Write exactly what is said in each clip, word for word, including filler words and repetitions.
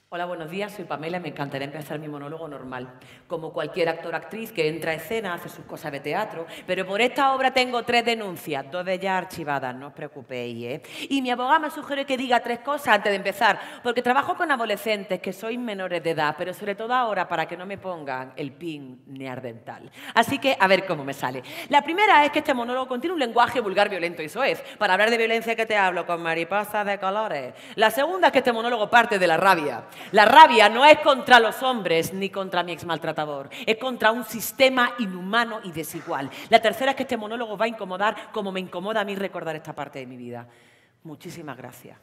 Hola, buenos días, soy Pamela y me encantaría empezar mi monólogo normal. Como cualquier actor o actriz que entra a escena, hace sus cosas de teatro, pero por esta obra tengo tres denuncias, dos de ellas archivadas, no os preocupéis, ¿eh? Y mi abogada me sugiere que diga tres cosas antes de empezar, porque trabajo con adolescentes que sois menores de edad, pero sobre todo ahora para que no me pongan el pin neandertal. Así que, a ver cómo me sale. La primera es que este monólogo contiene un lenguaje vulgar, violento y soez. Para hablar de violencia, ¿que te hablo? Con mariposas de colores. La segunda es que este monólogo parte de la rabia. La rabia no es contra los hombres ni contra mi ex maltratador, es contra un sistema inhumano y desigual. La tercera es que este monólogo va a incomodar como me incomoda a mí recordar esta parte de mi vida. Muchísimas gracias.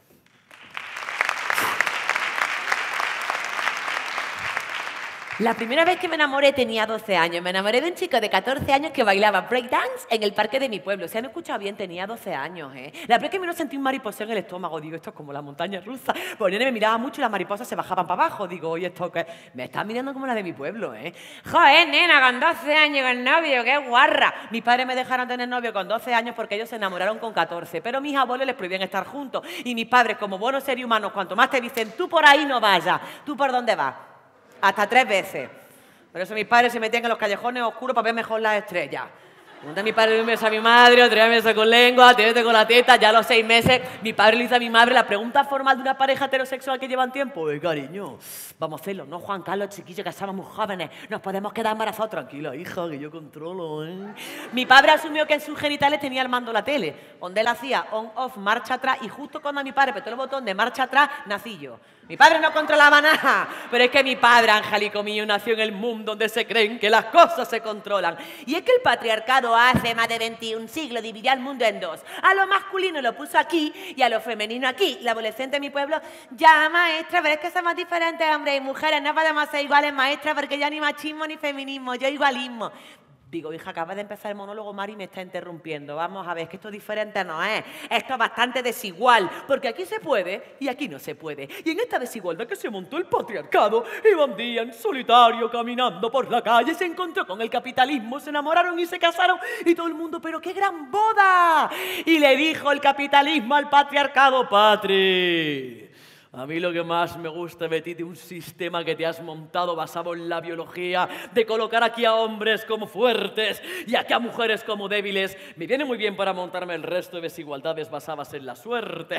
La primera vez que me enamoré tenía doce años. Me enamoré de un chico de catorce años que bailaba breakdance en el parque de mi pueblo. Si me he escuchado bien, tenía doce años, ¿eh? La vez que me lo sentí un mariposeo en el estómago. Digo, esto es como la montaña rusa. Pues el nene me miraba mucho y las mariposas se bajaban para abajo. Digo, oye, ¿esto qué? Me estás mirando como la de mi pueblo, ¿eh? Joder, nena, con doce años con novio, qué guarra. Mis padres me dejaron tener novio con doce años porque ellos se enamoraron con catorce. Pero mis abuelos les prohibían estar juntos. Y mis padres, como buenos seres humanos, cuanto más te dicen, tú por ahí no vayas. ¿Tú por dónde vas? Hasta tres veces. Por eso mis padres se metían en los callejones oscuros para ver mejor las estrellas. Un día mi padre le dio un beso a mi madre, otro día me besó con lengua, otro día con la teta. Ya a los seis meses mi padre le hizo a mi madre la pregunta formal de una pareja heterosexual que llevan tiempo. Eh, cariño, vamos a hacerlo, ¿no, Juan Carlos, chiquillo, que estábamos jóvenes? Nos podemos quedar embarazados. Tranquila, hija, que yo controlo, ¿eh? Mi padre asumió que en sus genitales tenía el mando la tele, donde él hacía on-off, marcha atrás, y justo cuando a mi padre apretó el botón de marcha atrás, nací yo. Mi padre no controlaba nada, pero es que mi padre, angélico mío, nació en el mundo donde se creen que las cosas se controlan. Y es que el patriarcado hace más de veintiún siglos dividió al mundo en dos. A lo masculino lo puso aquí y a lo femenino aquí. La adolescente de mi pueblo, ya maestra, pero es que somos diferentes hombres y mujeres, no podemos ser iguales, maestra, porque ya ni machismo ni feminismo, yo igualismo. Digo, hija, acaba de empezar el monólogo, Mari me está interrumpiendo. Vamos a ver, es que esto diferente no es. Esto es bastante desigual, porque aquí se puede y aquí no se puede. Y en esta desigualdad que se montó el patriarcado, iba un día en solitario caminando por la calle, se encontró con el capitalismo, se enamoraron y se casaron, y todo el mundo, ¡pero qué gran boda! Y le dijo el capitalismo al patriarcado, Patri, a mí lo que más me gusta de ti, de un sistema que te has montado basado en la biología, de colocar aquí a hombres como fuertes y aquí a mujeres como débiles, me viene muy bien para montarme el resto de desigualdades basadas en la suerte.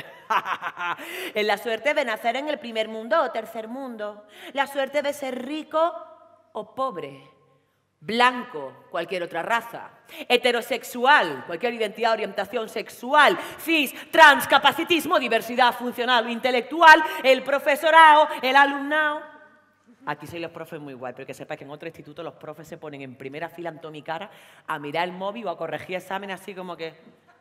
En la suerte de nacer en el primer mundo o tercer mundo, la suerte de ser rico o pobre, blanco, cualquier otra raza, heterosexual, cualquier identidad, orientación sexual, cis, trans, capacitismo, diversidad funcional o intelectual, el profesorado, el alumnado. Aquí soy los profes muy guay, pero que sepáis que en otro instituto los profes se ponen en primera fila ante mi cara a mirar el móvil o a corregir exámenes así como que...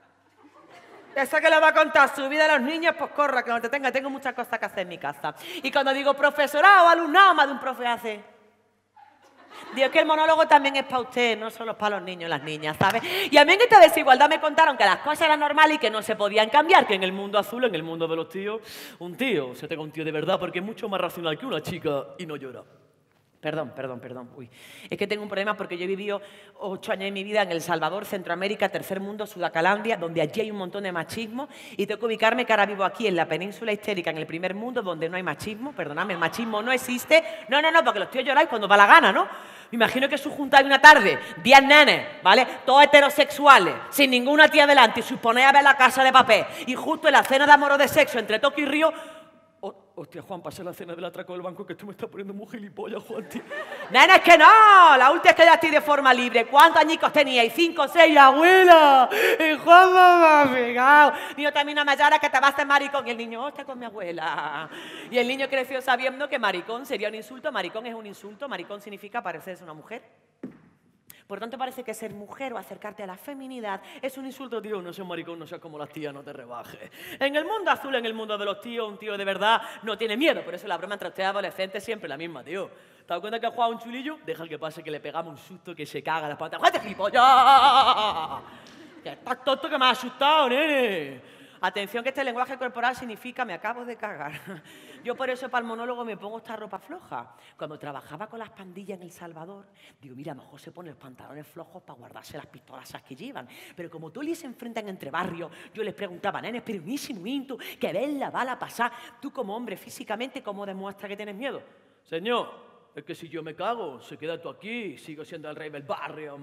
Esa que le va a contar su vida a los niños, pues corra, que no te tenga, tengo muchas cosas que hacer en mi casa. Y cuando digo profesorado, alumnado, más de un profe hace... Digo que el monólogo también es para usted, no solo para los niños y las niñas, ¿sabes? Y a mí en esta desigualdad me contaron que las cosas eran normales y que no se podían cambiar, que en el mundo azul, en el mundo de los tíos, un tío se tenga un tío de verdad porque es mucho más racional que una chica y no llora. Perdón, perdón, perdón. Uy. Es que tengo un problema porque yo he vivido ocho años de mi vida en El Salvador, Centroamérica, tercer mundo, Sudacalandia, donde allí hay un montón de machismo, y tengo que ubicarme que ahora vivo aquí en la península histérica, en el primer mundo, donde no hay machismo. Perdóname, el machismo no existe. No, no, no, porque los tíos lloráis cuando va la gana, ¿no? Me imagino que su junta hay una tarde, diez nenes, ¿vale? Todos heterosexuales, sin ninguna tía delante, y suponéis a ver La Casa de Papel, y justo en la cena de amor o de sexo entre Toki y Río... Oh, hostia, Juan, pasé la cena del atraco del banco, que tú me estás poniendo muy gilipollas, Juan, tío. ¡Nenes, que no! La última es que ya estoy de forma libre. ¿Cuántos añicos teníais? ¿Cinco, seis, abuela? Y Juan, mamá, pegado. Niño, también no me llora que te vas a hacer maricón. Y el niño, oh, está con mi abuela. Y el niño creció sabiendo que maricón sería un insulto. Maricón es un insulto. Maricón significa parecerse a una mujer. Por tanto, parece que ser mujer o acercarte a la feminidad es un insulto. Tío, no seas maricón, no seas como las tías, no te rebajes. En el mundo azul, en el mundo de los tíos, un tío de verdad no tiene miedo. Por eso la broma entre ustedes adolescentes es siempre la misma, tío. ¿Te has dado cuenta que ha jugado un chulillo? Deja que pase, que le pegamos un susto que se caga las patas. ¡Juan, gilipollas! ¡Que estás tonto, que me has asustado, nene! Atención que este lenguaje corporal significa me acabo de cagar. Yo por eso para el monólogo me pongo esta ropa floja. Cuando trabajaba con las pandillas en El Salvador, digo, mira, a lo mejor se ponen los pantalones flojos para guardarse las pistolas esas que llevan. Pero como tú y se enfrentan entre barrios, yo les preguntaba, nenes, pero un insinuito, que ves la bala pasar. Tú como hombre, físicamente, ¿cómo demuestras que tienes miedo? Señor, es que si yo me cago, se queda tú aquí, sigo siendo el rey del barrio,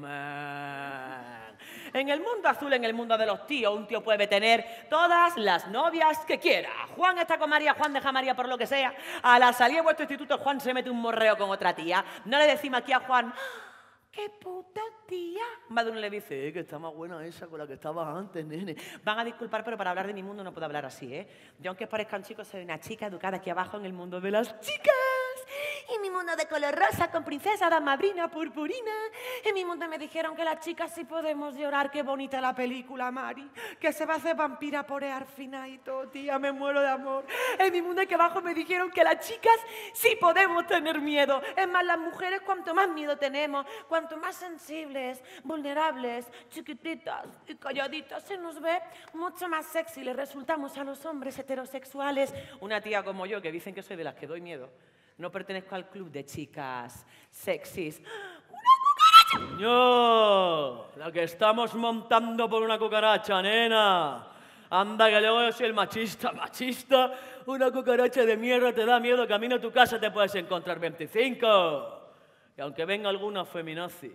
man. En el mundo azul, en el mundo de los tíos, un tío puede tener todas las novias que quiera. Juan está con María, Juan deja a María por lo que sea. A la salida de vuestro instituto, Juan se mete un morreo con otra tía. No le decimos aquí a Juan, ¡qué puta tía! Más de uno le dice, eh, que está más buena esa con la que estabas antes, nene. Van a disculpar, pero para hablar de mi mundo no puedo hablar así, ¿eh? Yo, aunque parezcan chicos, soy una chica educada aquí abajo en el mundo de las chicas. En mi mundo de color rosa, con princesa, damabrina, purpurina. En mi mundo me dijeron que las chicas sí podemos llorar. Qué bonita la película, Mari. Que se va a hacer vampira por el final y todo, tía, me muero de amor. En mi mundo aquí abajo me dijeron que las chicas sí podemos tener miedo. Es más, las mujeres cuanto más miedo tenemos, cuanto más sensibles, vulnerables, chiquititas y calladitas se nos ve, mucho más sexy le resultamos a los hombres heterosexuales. Una tía como yo, que dicen que soy de las que doy miedo. No pertenezco al club de chicas sexys. ¡Una cucaracha! ¡No! La que estamos montando por una cucaracha, nena. Anda, que luego yo soy el machista. ¿Machista? Una cucaracha de mierda te da miedo. Camino a tu casa te puedes encontrar veinticinco. Y aunque venga alguna feminazi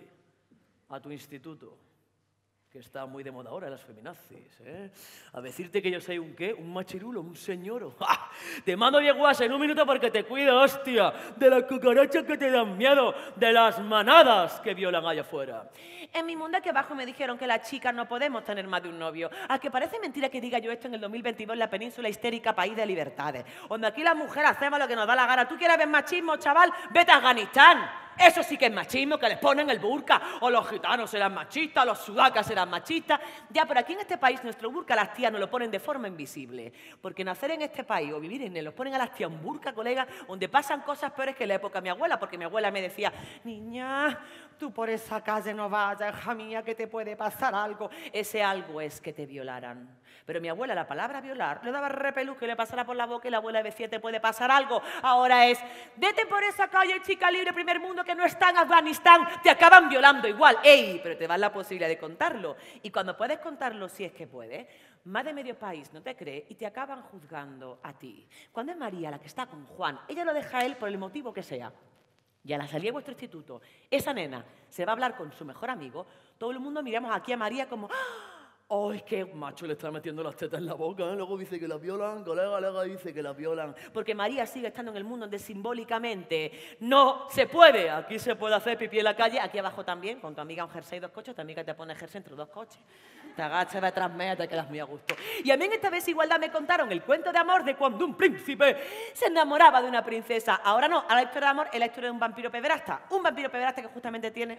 a tu instituto, que está muy de moda ahora las feminazis, ¿eh? A decirte que yo soy un ¿qué? Un machirulo, un señoro. ¡Ja! Te mando yeguas en un minuto porque te cuido, hostia, de las cucarachas que te dan miedo, de las manadas que violan allá afuera. En mi mundo aquí abajo me dijeron que las chicas no podemos tener más de un novio. ¿A que parece mentira que diga yo esto en el dos mil veintidós en la península histérica, país de libertades? Donde aquí las mujeres hacemos lo que nos da la gana. ¿Tú quieres ver machismo, chaval? Vete a Afganistán. Eso sí que es machismo, que les ponen el burka. O los gitanos eran machistas, los sudacas eran machistas. Ya, pero aquí en este país nuestro burka las tías nos lo ponen de forma invisible. Porque nacer en este país o vivir en él, los ponen a las tías un burka, colega, donde pasan cosas peores que en la época de mi abuela. Porque mi abuela me decía, niña, tú por esa calle no vayas, hija mía, que te puede pasar algo. Ese algo es que te violaran. Pero mi abuela, la palabra violar, le daba repelús que le pasara por la boca y la abuela decía, te puede pasar algo. Ahora es, vete por esa calle, chica libre, primer mundo, que no está en Afganistán, te acaban violando igual. ¡Ey! Pero te vas la posibilidad de contarlo. Y cuando puedes contarlo, si es que puedes, más de medio país no te cree y te acaban juzgando a ti. Cuando es María la que está con Juan, ella lo deja a él por el motivo que sea. Y a la salida de vuestro instituto, esa nena se va a hablar con su mejor amigo, todo el mundo miramos aquí a María como... ¡Oh, es que macho le está metiendo las tetas en la boca! ¿eh? Luego dice que la violan, colega, luego dice que la violan. Porque María sigue estando en el mundo donde simbólicamente no se puede. Aquí se puede hacer pipí en la calle, aquí abajo también, con tu amiga un jersey y dos coches, tu amiga te pone jersey entre dos coches. Te agachas detrás mea, te quedas muy a gusto. Y a mí en esta vez igualdad me contaron el cuento de amor de cuando un príncipe se enamoraba de una princesa. Ahora no, ahora la historia de amor es la historia de un vampiro pederasta. Un vampiro pederasta que justamente tiene...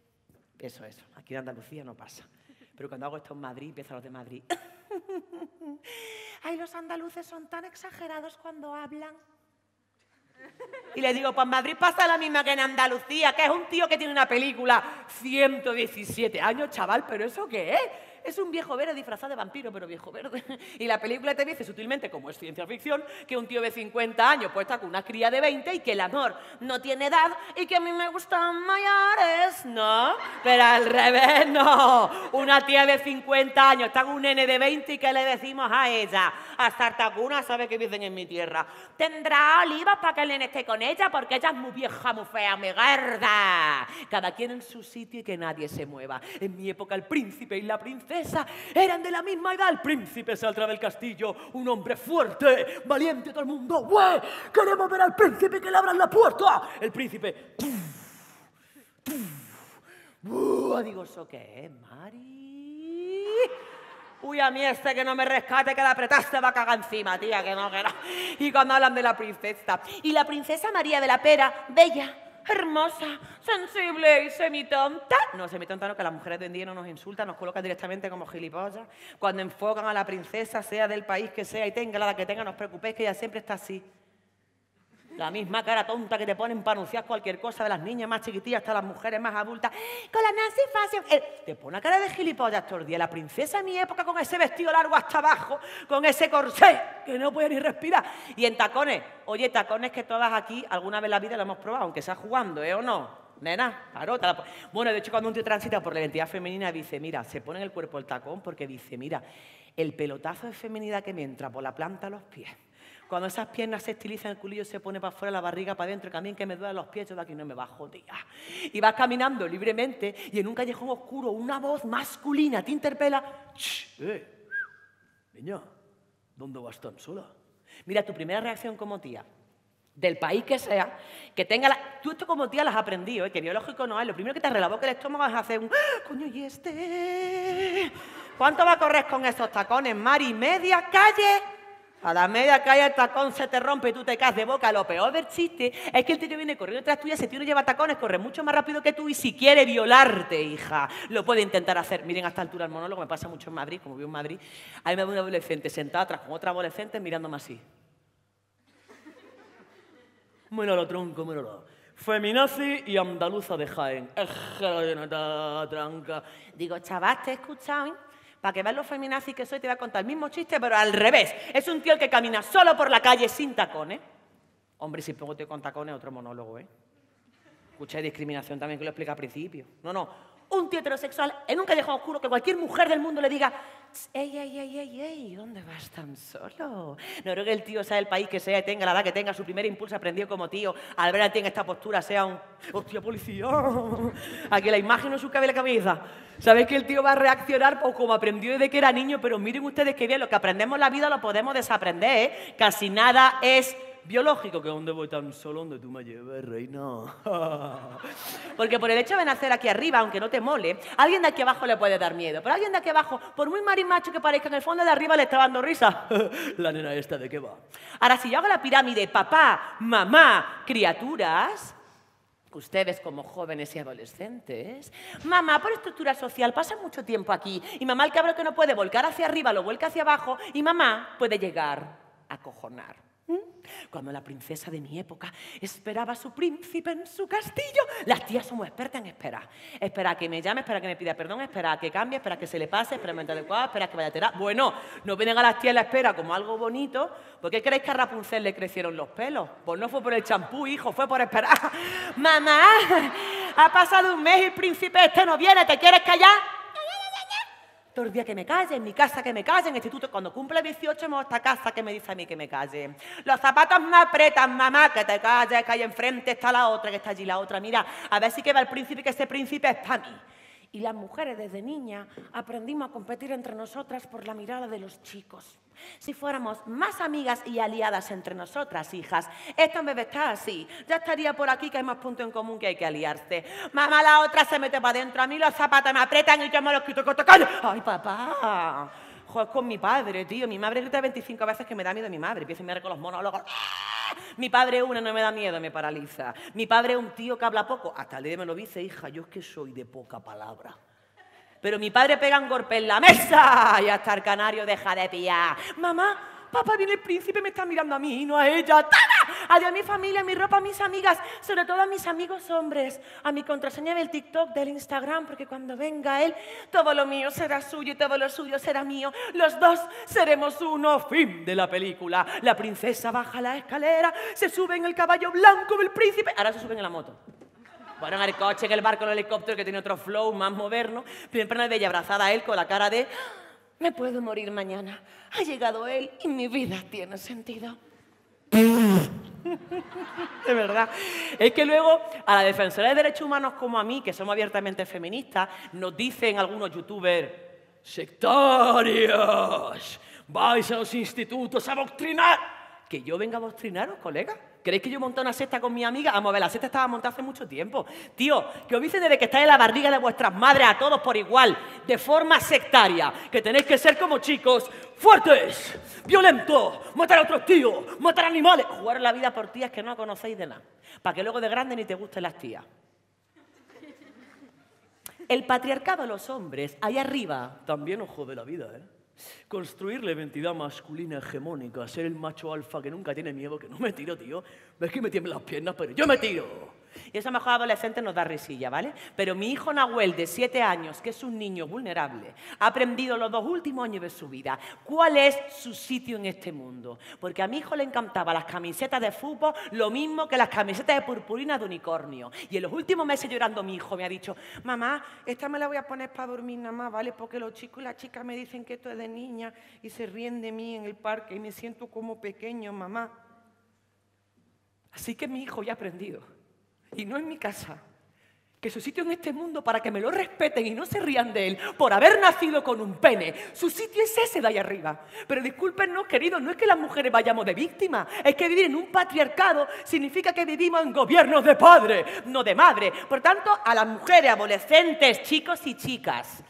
Eso, eso. Aquí en Andalucía no pasa. Pero cuando hago esto en Madrid, empiezan los de Madrid. Ay, los andaluces son tan exagerados cuando hablan. Y le digo, pues en Madrid pasa la misma que en Andalucía, que es un tío que tiene una película, ciento diecisiete años, chaval, ¿pero eso qué es? Es un viejo verde disfrazado de vampiro, pero viejo verde. Y la película te dice sutilmente, como es ciencia ficción, que un tío de cincuenta años puede estar con una cría de veinte y que el amor no tiene edad y que a mí me gustan mayores, ¿no? Pero al revés, no. Una tía de cincuenta años está con un nene de veinte y ¿qué le decimos a ella? A Sartacuna, sabe que dicen en mi tierra. Tendrá olivas para que el nene esté con ella porque ella es muy vieja, muy fea, muy gorda. Cada quien en su sitio y que nadie se mueva. En mi época el príncipe y la princesa eran de la misma edad. El príncipe saldrá del castillo, un hombre fuerte, valiente, todo el mundo. ¡Güey! ¡Queremos ver al príncipe que le abran la puerta! El príncipe. Uh, digo, ¿eso qué es, Mari? Uy, a mí este que no me rescate, que la apretaste va a cagar encima, tía, que no, que no. Y cuando hablan de la princesa. Y la princesa María de la Pera, bella, hermosa, sensible y semitonta. No, semitonta no, que las mujeres de hoy en día no nos insultan, nos colocan directamente como gilipollas. Cuando enfocan a la princesa, sea del país que sea y tenga la edad que tenga, no os preocupéis que ella siempre está así. La misma cara tonta que te ponen para anunciar cualquier cosa, de las niñas más chiquitillas hasta las mujeres más adultas. Con la Nancy Fashion. Eh, te pone una cara de gilipollas todo el día. La princesa de mi época con ese vestido largo hasta abajo, con ese corsé que no puede ni respirar. Y en tacones. Oye, tacones que todas aquí alguna vez en la vida lo hemos probado, aunque sea jugando, ¿eh o no? Nena, claro. Bueno, de hecho, cuando un tío transita por la identidad femenina dice, mira, se pone en el cuerpo el tacón porque dice, mira, el pelotazo de feminidad que me entra por la planta de los pies. Cuando esas piernas se estilizan, el culillo se pone para afuera, la barriga para adentro, también que me duelen los pies, yo de aquí no me bajo, tía. Y vas caminando libremente y en un callejón oscuro una voz masculina te interpela. ¡Shh! ¡Eh! Niña, ¿dónde vas tan sola? Mira, tu primera reacción como tía, del país que sea, que tenga la... Tú esto como tía lo has aprendido, ¿eh? Que biológico no es. Lo primero que te relaboca el estómago es hacer un... ¡Ah! ¡Coño, y este! ¿Cuánto va a correr con esos tacones, Mari? ¿Media calle? A la media calle el tacón se te rompe y tú te caes de boca. Lo peor del chiste es que el tío viene corriendo detrás tuya, ese tío no lleva tacones, corre mucho más rápido que tú y si quiere violarte, hija, lo puede intentar hacer. Miren, a esta altura el monólogo me pasa mucho en Madrid, como vivo en Madrid. A mí me ve un adolescente sentada atrás con otra adolescente mirándome así. Míralo, tronco, míralo. Feminazi y andaluza de Jaén. Tranca. Digo, chaval, te he escuchado, ¿eh? Para que veas lo feminazi que soy, te voy a contar el mismo chiste, pero al revés. Es un tío el que camina solo por la calle sin tacones. Hombre, si pongo tío con tacones, otro monólogo, ¿eh? Escuché discriminación también, que lo explica al principio. No, no. Un tío heterosexual en un callejón oscuro que cualquier mujer del mundo le diga ¡Ey, ey, ey, ey, ey! ¿Dónde vas tan solo? No creo que el tío sea del país que sea, tenga la edad que tenga, su primer impulso aprendido como tío, al ver a ti en esta postura sea un ¡hostia, policía! Aquí la imagen no su cabe la cabeza. ¿Sabéis que el tío va a reaccionar pues, como aprendió desde que era niño? Pero miren ustedes que bien, lo que aprendemos en la vida lo podemos desaprender, ¿eh? Casi nada es biológico. ¿Que dónde voy tan solo? ¿Dónde tú me lleves, reina? Porque por el hecho de nacer aquí arriba, aunque no te mole, a alguien de aquí abajo le puede dar miedo. Pero a alguien de aquí abajo, por muy marimacho que parezca, en el fondo de arriba le está dando risa. La nena esta, ¿de qué va? Ahora, si yo hago la pirámide, papá, mamá, criaturas... Ustedes como jóvenes y adolescentes, mamá por estructura social pasa mucho tiempo aquí y mamá el cabrón que no puede volcar hacia arriba lo vuelca hacia abajo y mamá puede llegar a acojonar. ¿Mm? Cuando la princesa de mi época esperaba a su príncipe en su castillo, las tías somos expertas en esperar. Espera a que me llame, espera a que me pida perdón, espera a que cambie, espera a que se le pase, espera a que me adecuado, espera a que vaya a terapia. Bueno, no vienen a las tías la espera como algo bonito. ¿Por qué creéis que a Rapunzel le crecieron los pelos? Pues no fue por el champú, hijo, fue por esperar. Mamá, ha pasado un mes y el príncipe este no viene, ¿te quieres callar? Todo el día que me calle, en mi casa que me calle, en el instituto. Cuando cumple dieciocho me voy a esta casa que me dice a mí que me calle. Los zapatos me apretan, mamá, que te calles, que ahí enfrente está la otra, que está allí la otra. Mira, a ver si que va el príncipe, que ese príncipe es para mí. Y las mujeres desde niñas aprendimos a competir entre nosotras por la mirada de los chicos. Si fuéramos más amigas y aliadas entre nosotras, hijas, esto en vez de estar así, ya estaría por aquí que hay más puntos en común que hay que aliarse. Mamá, la otra se mete para adentro, a mí los zapatos me apretan y yo me los quito con tocar. ¡Ay, papá! Joder, con mi padre, tío. Mi madre grita veinticinco veces que me da miedo mi madre. Empieza a mirar con los monólogos. Mi padre una no me da miedo, me paraliza. Mi padre es un tío que habla poco. Hasta el día me lo dice, hija, yo es que soy de poca palabra. Pero mi padre pega un golpe en la mesa y hasta el canario deja de pillar. Mamá, papá, viene el príncipe, me está mirando a mí y no a ella. ¡Toma! Adiós a mi familia, a mi ropa, a mis amigas, sobre todo a mis amigos hombres, a mi contraseña del TikTok, del Instagram, porque cuando venga él, todo lo mío será suyo y todo lo suyo será mío. Los dos seremos uno. Fin de la película. La princesa baja la escalera, se sube en el caballo blanco del príncipe. Ahora se suben en la moto. Bueno, en el coche, en el barco, en el helicóptero, que tiene otro flow más moderno. Siempre de ella abrazada a él con la cara de... Me puedo morir mañana. Ha llegado él y mi vida tiene sentido. De verdad. Es que luego a la defensora de derechos humanos como a mí, que somos abiertamente feministas, nos dicen algunos youtubers, sectarios, vais a los institutos a adoctrinar. Que yo venga a adoctrinaros, colega. ¿Queréis que yo monte una secta con mi amiga? Vamos a ver, la secta estaba montada hace mucho tiempo. Tío, que os dicen desde que estáis en la barriga de vuestras madres a todos por igual, de forma sectaria, que tenéis que ser como chicos, fuertes, violentos, matar a otros tíos, matar animales, jugar la vida por tías que no conocéis de nada, para que luego de grande ni te gusten las tías. El patriarcado de los hombres, ahí arriba, también os jode la vida, ¿eh? Construir la identidad masculina hegemónica, ser el macho alfa que nunca tiene miedo, que no me tiro, tío. Ves que me tiemblan las piernas, pero yo me tiro. Y eso a lo mejor a adolescentes nos da risilla, ¿vale? Pero mi hijo Nahuel, de siete años, que es un niño vulnerable, ha aprendido los dos últimos años de su vida cuál es su sitio en este mundo. Porque a mi hijo le encantaban las camisetas de fútbol, lo mismo que las camisetas de purpurina de unicornio. Y en los últimos meses llorando mi hijo me ha dicho, mamá, esta me la voy a poner para dormir nada más, ¿vale? Porque los chicos y las chicas me dicen que esto es de niña y se ríen de mí en el parque y me siento como pequeño, mamá. Así que mi hijo ya ha aprendido. Y no en mi casa, que su sitio en este mundo, para que me lo respeten y no se rían de él por haber nacido con un pene, su sitio es ese de ahí arriba. Pero discúlpenos, queridos, no es que las mujeres vayamos de víctimas, es que vivir en un patriarcado significa que vivimos en gobiernos de padre, no de madre. Por tanto, a las mujeres, adolescentes, chicos y chicas,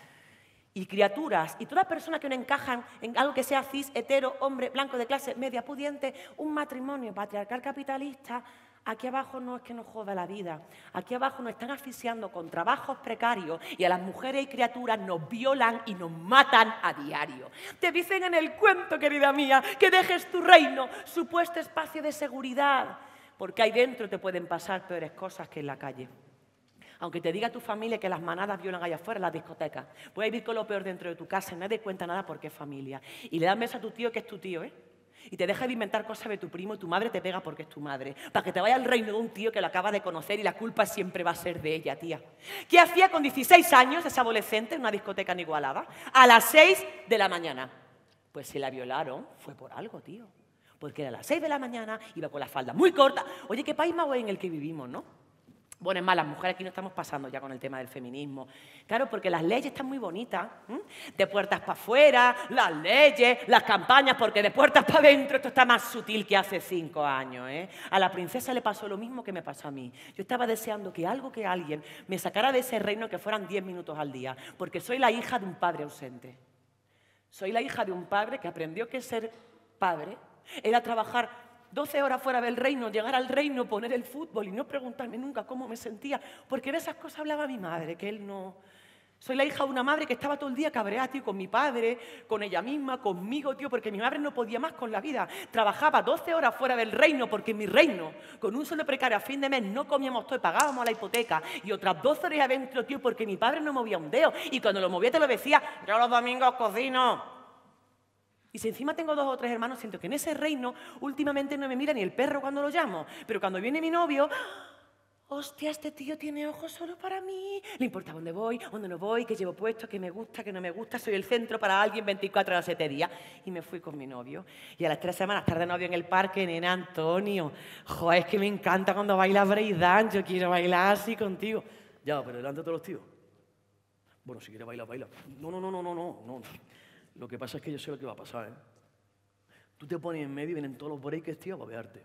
y criaturas, y toda persona que no encajan en algo que sea cis, hetero, hombre, blanco de clase media pudiente, un matrimonio patriarcal capitalista, aquí abajo no es que nos joda la vida, aquí abajo nos están asfixiando con trabajos precarios y a las mujeres y criaturas nos violan y nos matan a diario. Te dicen en el cuento, querida mía, que dejes tu reino, supuesto espacio de seguridad, porque ahí dentro te pueden pasar peores cosas que en la calle. Aunque te diga tu familia que las manadas violan allá afuera en las discotecas, puedes vivir con lo peor dentro de tu casa y nadie cuenta nada porque es familia. Y le das beso a tu tío que es tu tío, ¿eh? Y te deja de inventar cosas de tu primo y tu madre te pega porque es tu madre. Para que te vaya al reino de un tío que lo acaba de conocer y la culpa siempre va a ser de ella, tía. ¿Qué hacía con dieciséis años esa adolescente en una discoteca en Igualada? A las seis de la mañana. Pues si la violaron, fue por algo, tío. Porque era a las seis de la mañana, iba con la falda muy corta. Oye, qué país más guay en el que vivimos, ¿no? Bueno, es más, las mujeres aquí no estamos pasando ya con el tema del feminismo. Claro, porque las leyes están muy bonitas. ¿eh? De puertas para afuera, las leyes, las campañas, porque de puertas para adentro esto está más sutil que hace cinco años. ¿eh? A la princesa le pasó lo mismo que me pasó a mí. Yo estaba deseando que algo, que alguien me sacara de ese reino que fueran diez minutos al día, porque soy la hija de un padre ausente. Soy la hija de un padre que aprendió que ser padre era trabajar doce horas fuera del reino, llegar al reino, poner el fútbol y no preguntarme nunca cómo me sentía, porque de esas cosas hablaba mi madre, que él no... Soy la hija de una madre que estaba todo el día cabreada, tío, con mi padre, con ella misma, conmigo, tío, porque mi madre no podía más con la vida. Trabajaba doce horas fuera del reino, porque en mi reino, con un sueldo precario a fin de mes, no comíamos todo y pagábamos la hipoteca. Y otras doce horas adentro, tío, porque mi padre no movía un dedo. Y cuando lo movía te lo decía, yo los domingos cocino. Y si encima tengo dos o tres hermanos, siento que en ese reino últimamente no me mira ni el perro cuando lo llamo. Pero cuando viene mi novio, hostia, este tío tiene ojos solo para mí. Le importa dónde voy, dónde no voy, qué llevo puesto, qué me gusta, qué no me gusta. Soy el centro para alguien veinticuatro horas, siete días. Y me fui con mi novio. Y a las tres semanas, estar de novio en el parque, nena, Antonio. Joder, es que me encanta cuando bailas breakdance. Yo quiero bailar así contigo. Ya, pero delante de todos los tíos. Bueno, si quieres bailar, baila. No, no, no, no, no, no. no. Lo que pasa es que yo sé lo que va a pasar, ¿eh? Tú te pones en medio y vienen todos los breakers, tío, a babearte.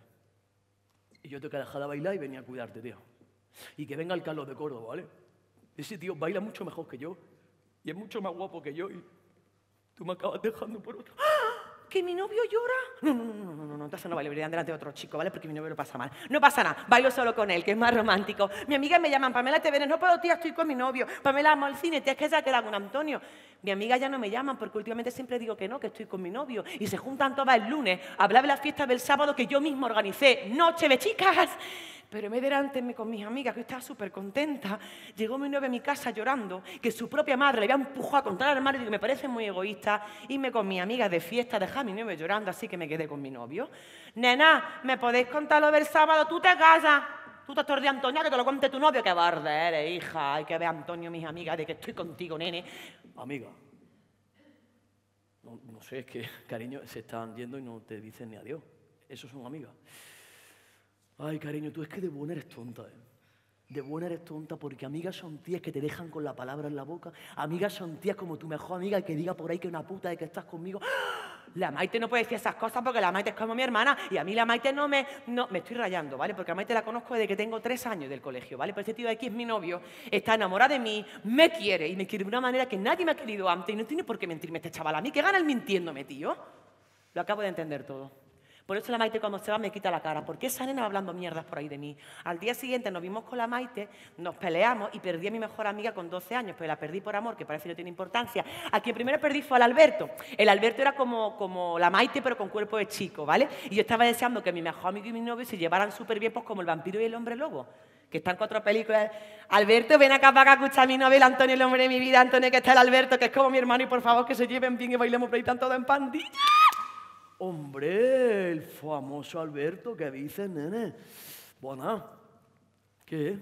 Y yo tengo que dejar de bailar y venir a cuidarte, tío. Y que venga el Carlos de Córdoba, ¿vale? Ese tío baila mucho mejor que yo. Y es mucho más guapo que yo. Y tú me acabas dejando por otro. ¡Ah! ¿Que mi novio llora? No, no, no, no, no, no, entonces no bailo delante de otro chico, ¿vale? Porque mi novio lo pasa mal. No pasa nada, bailo solo con él, que es más romántico. Mi amiga me llaman, Pamela, te vienes, no puedo, tía, estoy con mi novio. Pamela, vamos al cine, tía, es que se ha quedado con Antonio. Mi amiga ya no me llaman porque últimamente siempre digo que no, que estoy con mi novio. Y se juntan todas el lunes a hablar de la fiesta del sábado que yo mismo organicé. ¡Noche de chicas! Pero me delante con mis amigas, que estaba súper contenta, llegó mi novio a mi casa llorando, que su propia madre le había empujado a contra el armario y que me parece muy egoísta, irme con mis amigas de fiesta, dejar a mi novio llorando, así que me quedé con mi novio. Nena, ¿me podéis contar lo del sábado? ¿Tú te casas? ¿Tú te estás de Antonio, que te lo cuente tu novio? ¡Qué barde eres, hija! Hay que ver a Antonio, mis amigas, de que estoy contigo, nene. Amiga. No, no sé, es que, cariño, se están yendo y no te dicen ni adiós. Eso son amigas. Ay, cariño, tú es que de buena eres tonta, ¿eh? De buena eres tonta porque amigas son tías que te dejan con la palabra en la boca. Amigas son tías como tu mejor amiga y que diga por ahí que una puta de que estás conmigo. La Maite no puede decir esas cosas porque la Maite es como mi hermana y a mí la Maite no me... No, me estoy rayando, ¿vale? Porque a Maite la conozco desde que tengo tres años del colegio, ¿vale? Pero este tío de aquí es mi novio, está enamorado de mí, me quiere y me quiere de una manera que nadie me ha querido antes y no tiene por qué mentirme este chaval a mí. ¿Qué gana el mintiéndome, tío? Lo acabo de entender todo. Por eso la Maite cuando se va me quita la cara. ¿Por qué esa nena va hablando mierdas por ahí de mí? Al día siguiente nos vimos con la Maite, nos peleamos y perdí a mi mejor amiga con doce años, pero la perdí por amor, que parece que no tiene importancia. A quien primero perdí fue al Alberto. El Alberto era como, como la Maite, pero con cuerpo de chico, ¿vale? Y yo estaba deseando que mi mejor amigo y mi novio se llevaran súper bien, pues como el vampiro y el hombre lobo, que están cuatro películas. Alberto, ven acá para acá a escuchar a mi novio, el Antonio, el hombre de mi vida, Antonio, que está el Alberto, que es como mi hermano, y por favor que se lleven bien y bailemos por ahí, están todos en pandilla. Hombre, el famoso Alberto, ¿qué dices, nene? Bueno, ¿qué?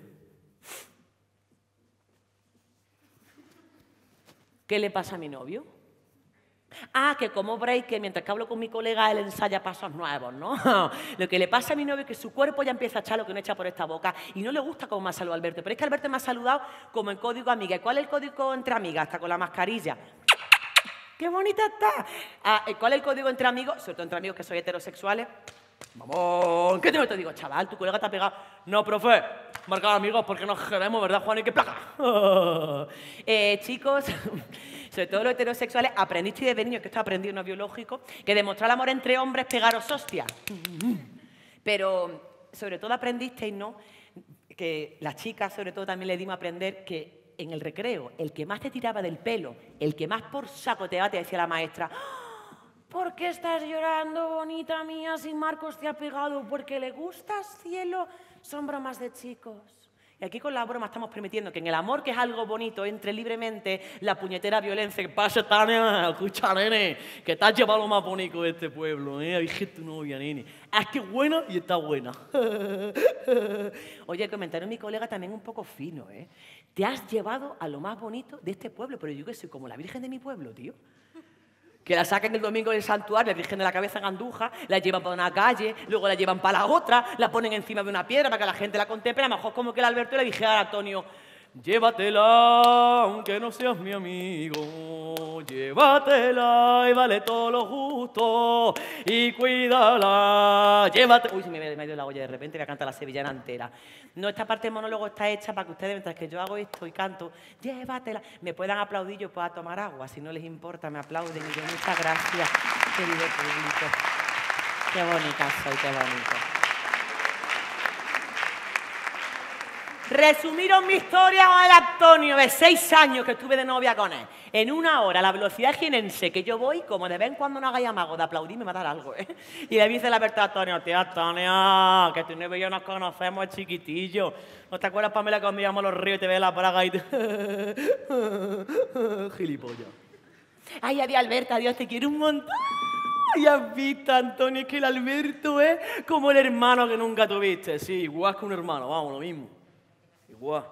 ¿Qué le pasa a mi novio? Ah, que como breaker, mientras que hablo con mi colega, él ensaya pasos nuevos, ¿no? Lo que le pasa a mi novio es que su cuerpo ya empieza a echar lo que no echa por esta boca y no le gusta cómo me ha saludado Alberto. Pero es que Alberto me ha saludado como en código amiga. ¿Y cuál es el código entre amigas? Hasta con la mascarilla. ¡Qué bonita está! Ah, ¿cuál es el código entre amigos? Sobre todo entre amigos que soy heterosexuales. Vamos, ¿qué te digo? Chaval, tu colega te ha pegado. No, profe, marcado amigos porque nos queremos, ¿verdad, Juan? ¡Y qué placa! eh, chicos, sobre todo los heterosexuales, aprendisteis desde niños, que esto aprendí en no biológico, que demostrar el amor entre hombres pegaros hostia. Pero sobre todo aprendisteis, ¿no? Que las chicas, sobre todo, también le dimos a aprender que en el recreo, el que más te tiraba del pelo, el que más por saco te daba, te decía la maestra: ¿por qué estás llorando, bonita mía, si Marcos te ha pegado? ¿Porque le gustas, cielo? Son bromas de chicos. Y aquí con la broma estamos permitiendo que en el amor, que es algo bonito, entre libremente la puñetera violencia. ¿Qué pasa, Tania? Escucha, nene, que te has llevado lo más bonito de este pueblo, ¿eh? Dije tu novia, nene. Es que es buena y está buena. Oye, el comentario de mi colega también un poco fino, ¿eh? Te has llevado a lo más bonito de este pueblo, pero yo que soy como la Virgen de mi pueblo, tío. Que la sacan el domingo del santuario, la Virgen de la Cabeza en Andújar, la llevan para una calle, luego la llevan para la otra, la ponen encima de una piedra para que la gente la contemple. A lo mejor como que el Alberto le dijera a Antonio: llévatela, aunque no seas mi amigo, llévatela y vale todo lo justo y cuídala, llévatela. Uy, se me ha ido la olla de repente, voy a cantar la sevillana entera. No, esta parte del monólogo está hecha para que ustedes, mientras que yo hago esto y canto, llévatela, me puedan aplaudir, yo pueda tomar agua, si no les importa, me aplauden y yo, muchas gracias, querido público. Qué bonita soy, qué bonito. Resumiros mi historia con el Antonio de seis años que estuve de novia con él. En una hora, la velocidad jienense que yo voy, como de vez en cuando no hagáis amago de aplaudir, me va a dar algo, ¿eh? Y le dice la verdad a Antonio: tía Antonia, que tú y yo nos conocemos, es chiquitillo. ¿No te acuerdas, Pamela, cuando íbamos a los ríos y te veía la braga y te... Gilipollas. Ay, adiós, Alberto, adiós, te quiero un montón. Y has visto, Antonio, es que el Alberto es como el hermano que nunca tuviste. Sí, igual que un hermano, vamos, lo mismo. Igual.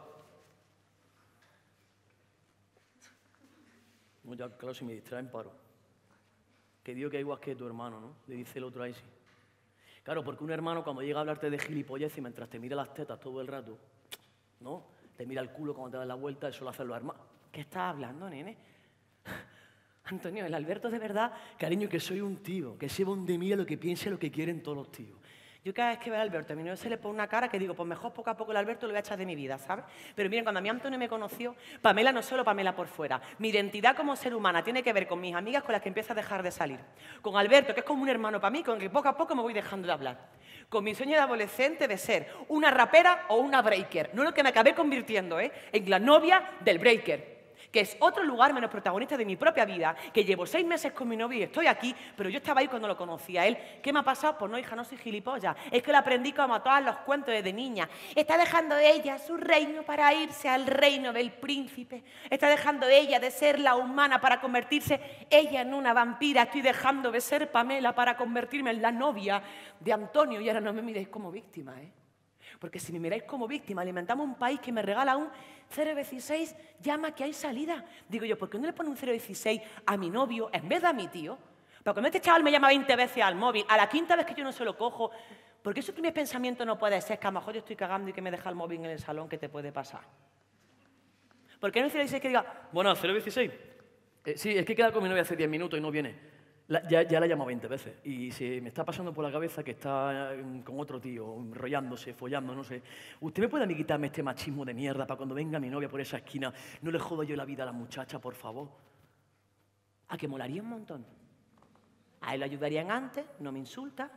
No, ya, claro, si me distraen, paro. Que digo que es igual que tu hermano, ¿no? Le dice el otro ahí, sí. Claro, porque un hermano cuando llega a hablarte de gilipollas y mientras te mira las tetas todo el rato, ¿no? Te mira el culo cuando te das la vuelta, eso lo hacen los hermanos. ¿Qué estás hablando, nene? Antonio, el Alberto de verdad, cariño, que soy un tío, que se de mí a lo que piense, lo que quieren todos los tíos. Yo cada vez que veo a Alberto, a mi novio se le pone una cara que digo, pues mejor poco a poco el Alberto lo voy a echar de mi vida, ¿sabes? Pero miren, cuando a mí Antonio me conoció, Pamela no solo Pamela por fuera. Mi identidad como ser humana tiene que ver con mis amigas con las que empiezo a dejar de salir. Con Alberto, que es como un hermano para mí, con el que poco a poco me voy dejando de hablar. Con mi sueño de adolescente de ser una rapera o una breaker. No lo que me acabé convirtiendo, ¿eh? En la novia del breaker. Que es otro lugar menos protagonista de mi propia vida, que llevo seis meses con mi novio y estoy aquí, pero yo estaba ahí cuando lo conocí a él. ¿Qué me ha pasado? Pues no, hija, no soy gilipollas. Es que lo aprendí como a todos los cuentos desde niña. Está dejando ella su reino para irse al reino del príncipe. Está dejando ella de ser la humana para convertirse ella en una vampira. Estoy dejando de ser Pamela para convertirme en la novia de Antonio. Y ahora no me miréis como víctima, ¿eh? Porque si me miráis como víctima, alimentamos un país que me regala un cero dieciséis, llama que hay salida. Digo yo, ¿por qué no le pone un cero dieciséis a mi novio en vez de a mi tío? Porque este chaval me llama veinte veces al móvil, a la quinta vez que yo no se lo cojo. Porque eso primer pensamiento no puede ser, que a lo mejor yo estoy cagando y que me deja el móvil en el salón, ¿qué te puede pasar? ¿Por qué no hay cero dieciséis que diga, bueno, cero dieciséis? Eh, sí, es que he quedado con mi novia hace diez minutos y no viene. La, ya, ya la he llamado veinte veces y se me está pasando por la cabeza que está con otro tío, enrollándose, follando, no sé. ¿Usted me puede a mí quitarme este machismo de mierda para cuando venga mi novia por esa esquina no le jodo yo la vida a la muchacha, por favor? ¿A que molaría un montón? A él lo ayudarían antes, no me insulta, ¿no?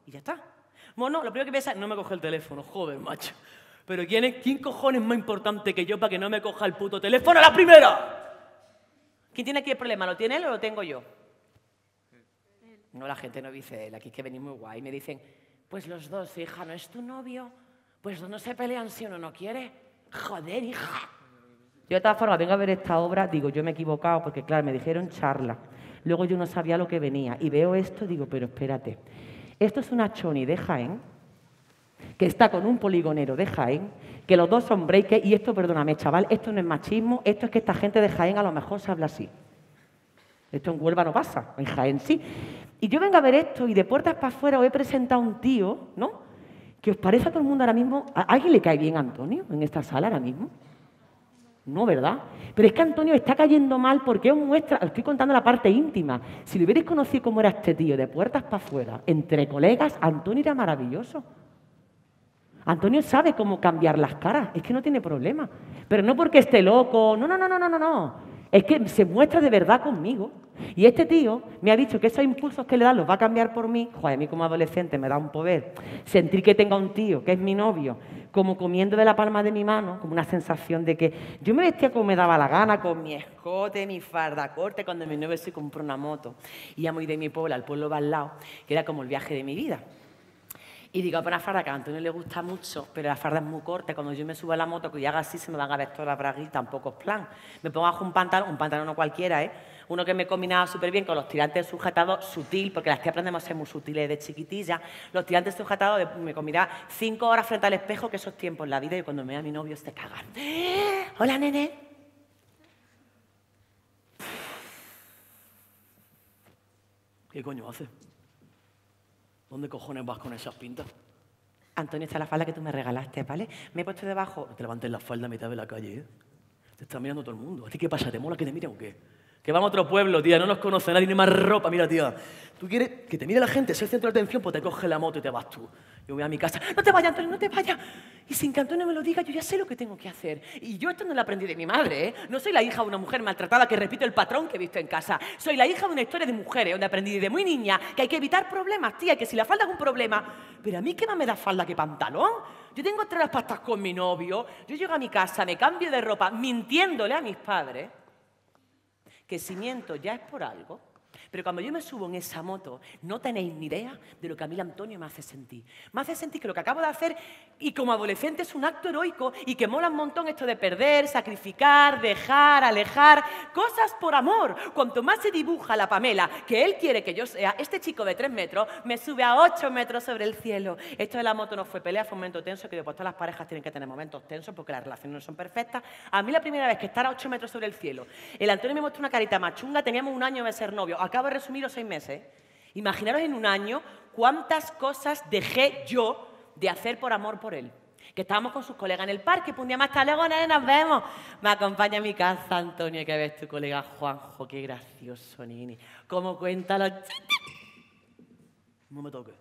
Y ya está. Bueno, lo primero que piensa es, no me coge el teléfono, joder, macho. Pero ¿quién, es, ¿quién cojones es más importante que yo para que no me coja el puto teléfono a la primera? ¿Quién tiene aquí el problema? ¿Lo tiene él o lo tengo yo? No, la gente no dice él, aquí es que venís muy guay. Me dicen, pues los dos, hija, ¿no es tu novio? Pues no se pelean si uno no quiere. Joder, hija. Yo de todas formas vengo a ver esta obra, digo, yo me he equivocado porque claro, me dijeron charla. Luego yo no sabía lo que venía y veo esto y digo, pero espérate. Esto es una choni de Jaén que está con un poligonero de Jaén, que los dos son breakers y esto, perdóname, chaval, esto no es machismo, esto es que esta gente de Jaén a lo mejor se habla así. Esto en Huelva no pasa, en Jaén sí. Y yo vengo a ver esto y de puertas para afuera os he presentado a un tío, ¿no? ¿Que os parece a todo el mundo ahora mismo? ¿A alguien le cae bien a Antonio en esta sala ahora mismo? No, ¿verdad? Pero es que Antonio está cayendo mal porque os muestra, os estoy contando la parte íntima. Si lo hubierais conocido cómo era este tío, de puertas para afuera, entre colegas, Antonio era maravilloso. Antonio sabe cómo cambiar las caras, es que no tiene problema. Pero no porque esté loco, no, no, no, no, no, no, no. Es que se muestra de verdad conmigo. Y este tío me ha dicho que esos impulsos que le dan los va a cambiar por mí. Joder, a mí como adolescente me da un poder. Sentir que tengo a un tío, que es mi novio, como comiendo de la palma de mi mano, como una sensación de que yo me vestía como me daba la gana, con mi escote, mi farda corte, cuando mi novio se compró una moto. Íbamos de mi pueblo al pueblo de al lado, que era como el viaje de mi vida. Y digo, para una farda que a Antonio le gusta mucho, pero la farda es muy corta. Cuando yo me subo a la moto, que yo haga así, se me van a ver todas las braguitas, tampoco es plan. Me pongo abajo un pantalón, un pantalón no cualquiera, ¿eh? Uno que me combinaba súper bien con los tirantes sujetadores sutil, porque las que aprendemos a ser muy sutiles de chiquitilla. Los tirantes sujetadores me combinaba cinco horas frente al espejo, que esos tiempos en la vida, y cuando me ve a mi novio se cagan. Hola, nene. ¿Qué coño hace? ¿Dónde cojones vas con esas pintas? Antonio, esta es la falda que tú me regalaste, ¿vale? Me he puesto debajo... No te levantes la falda a mitad de la calle, ¿eh? Te está mirando todo el mundo. ¿A ti qué pasa? ¿Te mola que te miren o qué? Que vamos a otro pueblo, tía, no nos conoce nadie, ni más ropa. Mira, tía, tú quieres que te mire la gente, ser el centro de atención, pues te coge la moto y te vas tú. Yo voy a mi casa, no te vayas, Antonio, no te vayas. Y sin que Antonio me lo diga, yo ya sé lo que tengo que hacer. Y yo esto no lo aprendí de mi madre, ¿eh? No soy la hija de una mujer maltratada que repite el patrón que he visto en casa. Soy la hija de una historia de mujeres, donde aprendí desde muy niña que hay que evitar problemas, tía, que si la falda es un problema. Pero a mí, ¿qué más me da falda que pantalón? Yo tengo tres las pastas con mi novio, yo llego a mi casa, me cambio de ropa, mintiéndole a mis padres, que si miento ya es por algo, pero cuando yo me subo en esa moto, no tenéis ni idea de lo que a mí el Antonio me hace sentir. Me hace sentir que lo que acabo de hacer, y como adolescente, es un acto heroico y que mola un montón esto de perder, sacrificar, dejar, alejar, cosas por amor. Cuanto más se dibuja la Pamela que él quiere que yo sea, este chico de tres metros me sube a ocho metros sobre el cielo. Esto de la moto no fue pelea, fue un momento tenso, que después todas las parejas tienen que tener momentos tensos porque las relaciones no son perfectas. A mí la primera vez que estar a ocho metros sobre el cielo, el Antonio me mostró una carita más chunga, teníamos un año de ser novios. Acabo de resumir los seis meses. Imaginaros en un año cuántas cosas dejé yo de hacer por amor por él. Que estábamos con sus colegas en el parque, pues un día más tarde, luego nos vemos. Me acompaña a mi casa, Antonio, que ves tu colega Juanjo, qué gracioso, Nini. Cómo cuenta los chistes. No me toques.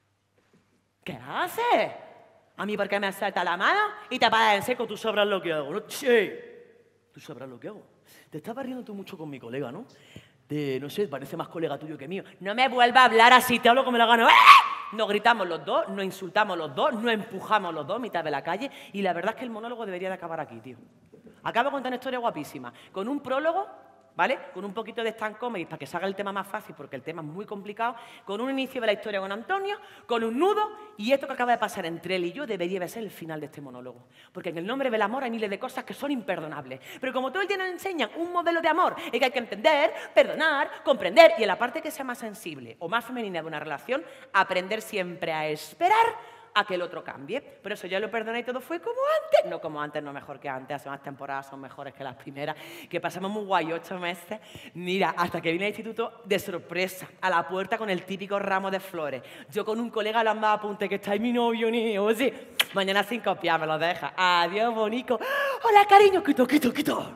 ¿Qué haces? A mí, ¿por qué me sueltas la mano y te paras en seco? Tú sabrás lo que hago, ¿no? Che, tú sabrás lo que hago. Te estabas riendo tú mucho con mi colega, ¿no? De, no sé, parece más colega tuyo que mío. No me vuelva a hablar así, te hablo como me la gano. ¡Ah! Nos gritamos los dos, nos insultamos los dos, nos empujamos los dos a mitad de la calle y la verdad es que el monólogo debería de acabar aquí, tío. Acabo de contar una historia guapísima, con un prólogo, ¿vale? Con un poquito de stand comedy para que se haga el tema más fácil porque el tema es muy complicado, con un inicio de la historia con Antonio, con un nudo y esto que acaba de pasar entre él y yo debería de ser el final de este monólogo. Porque en el nombre del amor hay miles de cosas que son imperdonables. Pero como todo el día nos enseñan un modelo de amor es que hay que entender, perdonar, comprender y en la parte que sea más sensible o más femenina de una relación, aprender siempre a esperar a que el otro cambie. Por eso ya lo perdoné y todo fue como antes. No como antes, no mejor que antes. Hace unas temporadas son mejores que las primeras. Que pasamos muy guay, ocho meses. Mira, hasta que vine al instituto de sorpresa, a la puerta con el típico ramo de flores. Yo con un colega lo andaba a apunte, que está ahí mi novio, ni oye, mañana sin copiar, me lo deja. Adiós, bonico. Hola, cariño, quito, quito, quito.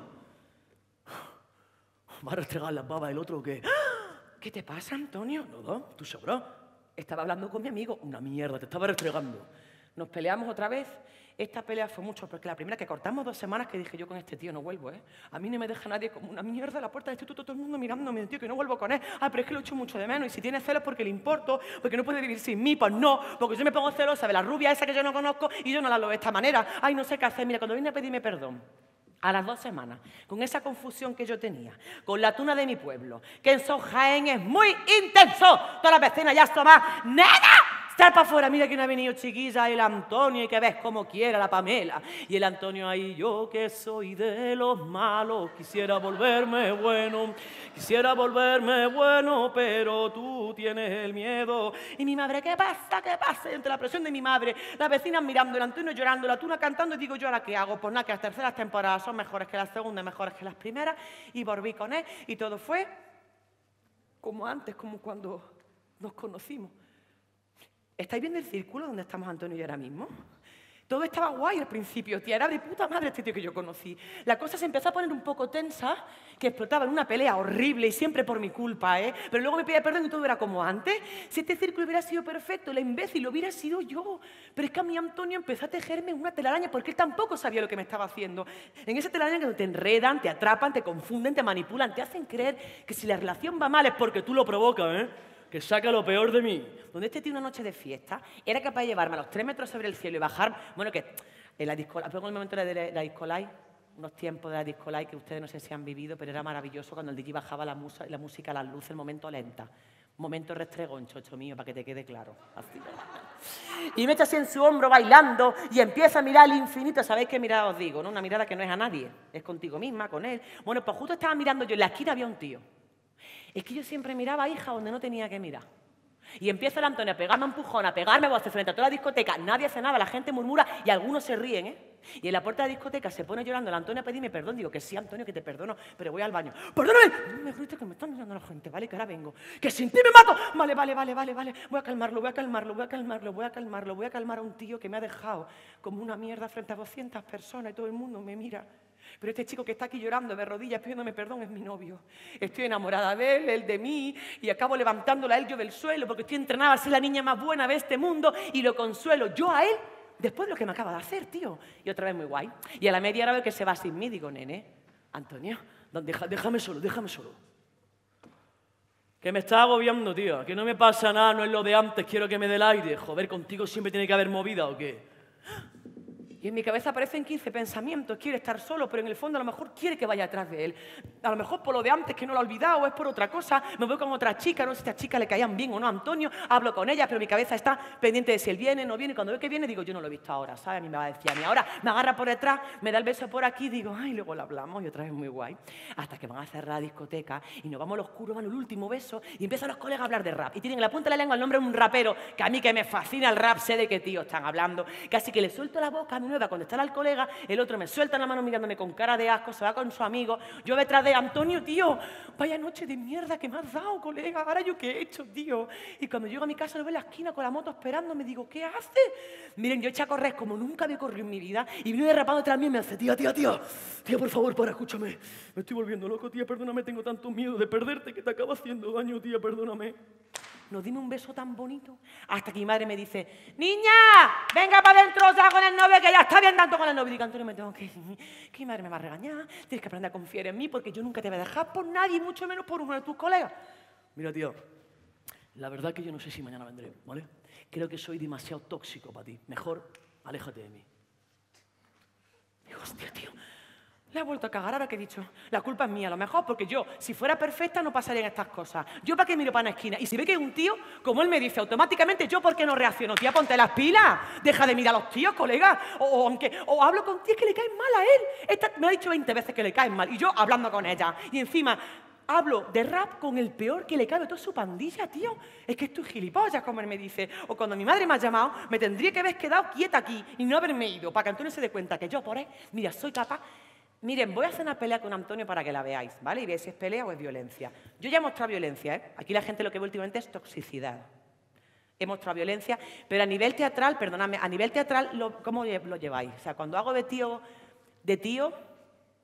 ¿Me has restregado las babas del otro o qué? ¿Qué te pasa, Antonio? No, tú sabrás. Estaba hablando con mi amigo, una mierda, te estaba restregando. Nos peleamos otra vez esta pelea fue mucho, porque la primera que cortamos dos semanas que dije yo con este tío no vuelvo, ¿eh? A mí no me deja nadie como una mierda a la puerta del instituto, todo el mundo mirándome, tío, que no vuelvo con él. Ah, pero es que lo echo mucho de menos, y si tiene celos porque le importo, porque no puede vivir sin mí, pues no, porque yo me pongo celosa de la rubia esa que yo no conozco y yo no la lo de esta manera. Ay, no sé qué hacer. Mira, cuando vine a pedirme perdón, a las dos semanas, con esa confusión que yo tenía, con la tuna de mi pueblo, que en Son Jaén es muy intenso, todas las vecinas ya son más, ¡nena! Estar para afuera, mira quién ha venido, chiquilla, el Antonio, y que ves como quiera la Pamela. Y el Antonio ahí, yo que soy de los malos, quisiera volverme bueno, quisiera volverme bueno, pero tú tienes el miedo. Y mi madre, ¿qué pasa? ¿Qué pasa? Y entre la presión de mi madre, las vecinas mirando, el Antonio llorando, la tuna cantando, y digo yo, ¿ahora qué hago? Pues nada, que las terceras temporadas son mejores que las segundas, mejores que las primeras, y volví con él, y todo fue como antes, como cuando nos conocimos. ¿Estáis viendo el círculo donde estamos Antonio y yo ahora mismo? Todo estaba guay al principio, tía, era de puta madre este tío que yo conocí. La cosa se empezó a poner un poco tensa, que explotaba en una pelea horrible y siempre por mi culpa, ¿eh? Pero luego me pedía perdón y todo era como antes. Si este círculo hubiera sido perfecto, la imbécil hubiera sido yo. Pero es que a mí Antonio empezó a tejerme una telaraña porque él tampoco sabía lo que me estaba haciendo. En esa telaraña que te enredan, te atrapan, te confunden, te manipulan, te hacen creer que si la relación va mal es porque tú lo provocas, ¿eh? Que saca lo peor de mí. Donde este tío una noche de fiesta era capaz de llevarme a los tres metros sobre el cielo y bajar, bueno, que en la disco, pongo el momento de la, la disco live, unos tiempos de la disco live que ustedes no sé si han vivido, pero era maravilloso cuando el D J bajaba la, musa, la música a las luces, el momento lenta. Momento restregón, chocho mío, para que te quede claro. Así. Y me echa así en su hombro bailando y empieza a mirar al infinito. ¿Sabéis qué mirada os digo? ¿No? Una mirada que no es a nadie, es contigo misma, con él. Bueno, pues justo estaba mirando yo, en la esquina había un tío. Es que yo siempre miraba, hija, donde no tenía que mirar. Y empieza el Antonio a pegarme empujón, a pegarme voces frente a toda la discoteca. Nadie hace nada, la gente murmura y algunos se ríen, ¿eh? Y en la puerta de la discoteca se pone llorando el Antonio a pedirme perdón. Digo que sí, Antonio, que te perdono, pero voy al baño. ¡Perdóname! No me grites que me están mirando la gente, ¿vale? Que ahora vengo. ¡Que sin ti me mato! Vale, vale, vale, vale, vale. Voy a calmarlo, voy a calmarlo, voy a calmarlo, voy a calmarlo, voy a calmar a un tío que me ha dejado como una mierda frente a doscientas personas y todo el mundo me mira. Pero este chico que está aquí llorando de rodillas pidiéndome perdón es mi novio. Estoy enamorada de él, él de mí, y acabo levantándola a él yo del suelo porque estoy entrenada a ser la niña más buena de este mundo y lo consuelo yo a él después de lo que me acaba de hacer, tío. Y otra vez muy guay. Y a la media hora veo que se va sin mí, digo, nene, Antonio, deja, déjame solo, déjame solo. Que me está agobiando, tío, que no me pasa nada, no es lo de antes, quiero que me dé el aire. Joder, contigo siempre tiene que haber movida, ¿o qué? Y en mi cabeza aparecen quince pensamientos, quiere estar solo, pero en el fondo a lo mejor quiere que vaya atrás de él. A lo mejor por lo de antes que no lo ha olvidado, o es por otra cosa, me voy con otra chica, no sé si a esta chica le caían bien o no a Antonio, hablo con ella, pero mi cabeza está pendiente de si él viene o no viene, y cuando veo que viene digo, yo no lo he visto ahora, ¿sabes? A mí me va a decir a mí ahora, me agarra por detrás, me da el beso por aquí, digo, ay, luego lo hablamos, y otra vez muy guay, hasta que van a cerrar la discoteca, y nos vamos al oscuro, van el último beso, y empiezan los colegas a hablar de rap, y tienen en la punta de la lengua el nombre de un rapero, que a mí que me fascina el rap, sé de qué tío están hablando, casi que le suelto la boca a mi nueva cuando está al colega, el otro me suelta la mano mirándome con cara de asco, se va con su amigo, yo detrás de Antonio, tío, vaya noche de mierda que me has dado, colega, ahora yo qué he hecho, tío. Y cuando llego a mi casa lo veo en la esquina con la moto esperando, me digo, ¿qué hace? Miren, yo eché a correr como nunca había corrido en mi vida y vino derrapando detrás de mí y me hace, tía, tía, tía, tía, por favor, para, escúchame, me estoy volviendo loco, tía, perdóname, tengo tanto miedo de perderte que te acabo haciendo daño, tía, perdóname. Nos dimos un beso tan bonito, hasta que mi madre me dice, niña, venga para adentro ya con el novio, que ya está bien tanto con el novio. Y digo, Antonio, me tengo que ir, que mi madre me va a regañar, tienes que aprender a confiar en mí, porque yo nunca te voy a dejar por nadie, mucho menos por uno de tus colegas. Mira, tío, la verdad que yo no sé si mañana vendré, ¿vale? Creo que soy demasiado tóxico para ti, mejor aléjate de mí. Digo, hostia, tío. Le he vuelto a cagar ahora que he dicho. La culpa es mía, a lo mejor, porque yo, si fuera perfecta, no pasarían estas cosas. Yo, ¿para qué miro para una esquina? Y si ve que es un tío, como él me dice, automáticamente, ¿yo por qué no reacciono? Tía, ponte las pilas. Deja de mirar a los tíos, colega. O, o, aunque, o hablo con tíos que le caen mal a él. Esta me ha dicho veinte veces que le caen mal. Y yo hablando con ella. Y encima, hablo de rap con el peor que le cabe a toda su pandilla, tío. Es que estoy gilipollas, como él me dice. O cuando mi madre me ha llamado, me tendría que haber quedado quieta aquí y no haberme ido, para que Antonio se dé cuenta que yo por él, mira, soy capaz. Miren, voy a hacer una pelea con Antonio para que la veáis, ¿vale? Y veáis si es pelea o es violencia. Yo ya he mostrado violencia, ¿eh? Aquí la gente lo que ve últimamente es toxicidad. He mostrado violencia, pero a nivel teatral, perdóname, a nivel teatral, lo, ¿cómo lo lleváis? O sea, cuando hago de tío, de tío,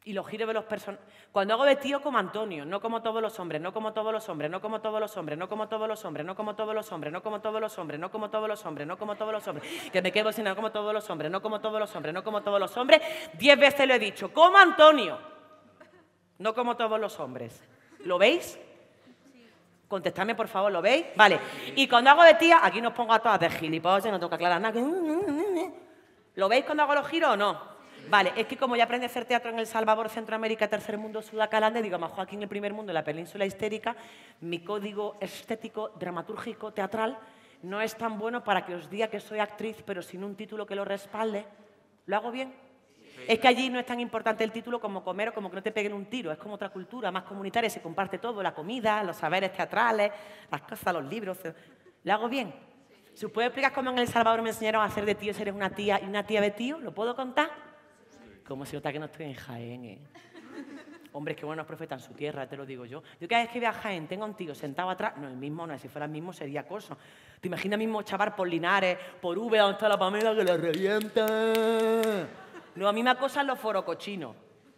Y los giros de los personajes. Cuando hago vestido como Antonio, no como todos los hombres, no como todos los hombres, no como todos los hombres, no como todos los hombres, no como todos los hombres, no como todos los hombres, no como todos los hombres, no como todos los hombres, que me quedo sin nada, no como todos los hombres, no como todos los hombres, no como todos los hombres, diez veces lo he dicho, como Antonio, no como todos los hombres. ¿Lo veis? Contestadme, por favor, ¿lo veis? Vale. Y cuando hago de tía, aquí nos pongo a todas de gilipollas, no tengo que aclarar nada. ¿Lo veis cuando hago los giros o no? Vale, es que como ya aprendí a hacer teatro en El Salvador, Centroamérica, Tercer Mundo, Sudacalanda, digo, más Joaquín, el primer mundo, en la península histérica, mi código estético, dramatúrgico, teatral, no es tan bueno para que os diga que soy actriz, pero sin un título que lo respalde. ¿Lo hago bien? Es que allí no es tan importante el título como comer o como que no te peguen un tiro. Es como otra cultura más comunitaria, se comparte todo, la comida, los saberes teatrales, las cosas, los libros. ¿Lo hago bien? ¿Se os puede explicar cómo en El Salvador me enseñaron a hacer de tío si eres una tía y una tía de tío? ¿Lo puedo contar? Como se nota que no estoy en Jaén, ¿eh? Hombre, es que bueno, es profeta en su tierra, te lo digo yo. Yo cada vez que voy a Jaén tengo un tío sentado atrás, no, el mismo no, si fuera el mismo sería acoso. ¿Te imaginas mismo chavar por Linares, por Úbeda, donde está la Pamela, que la revienta? No, a mí me acosan los forocochinos.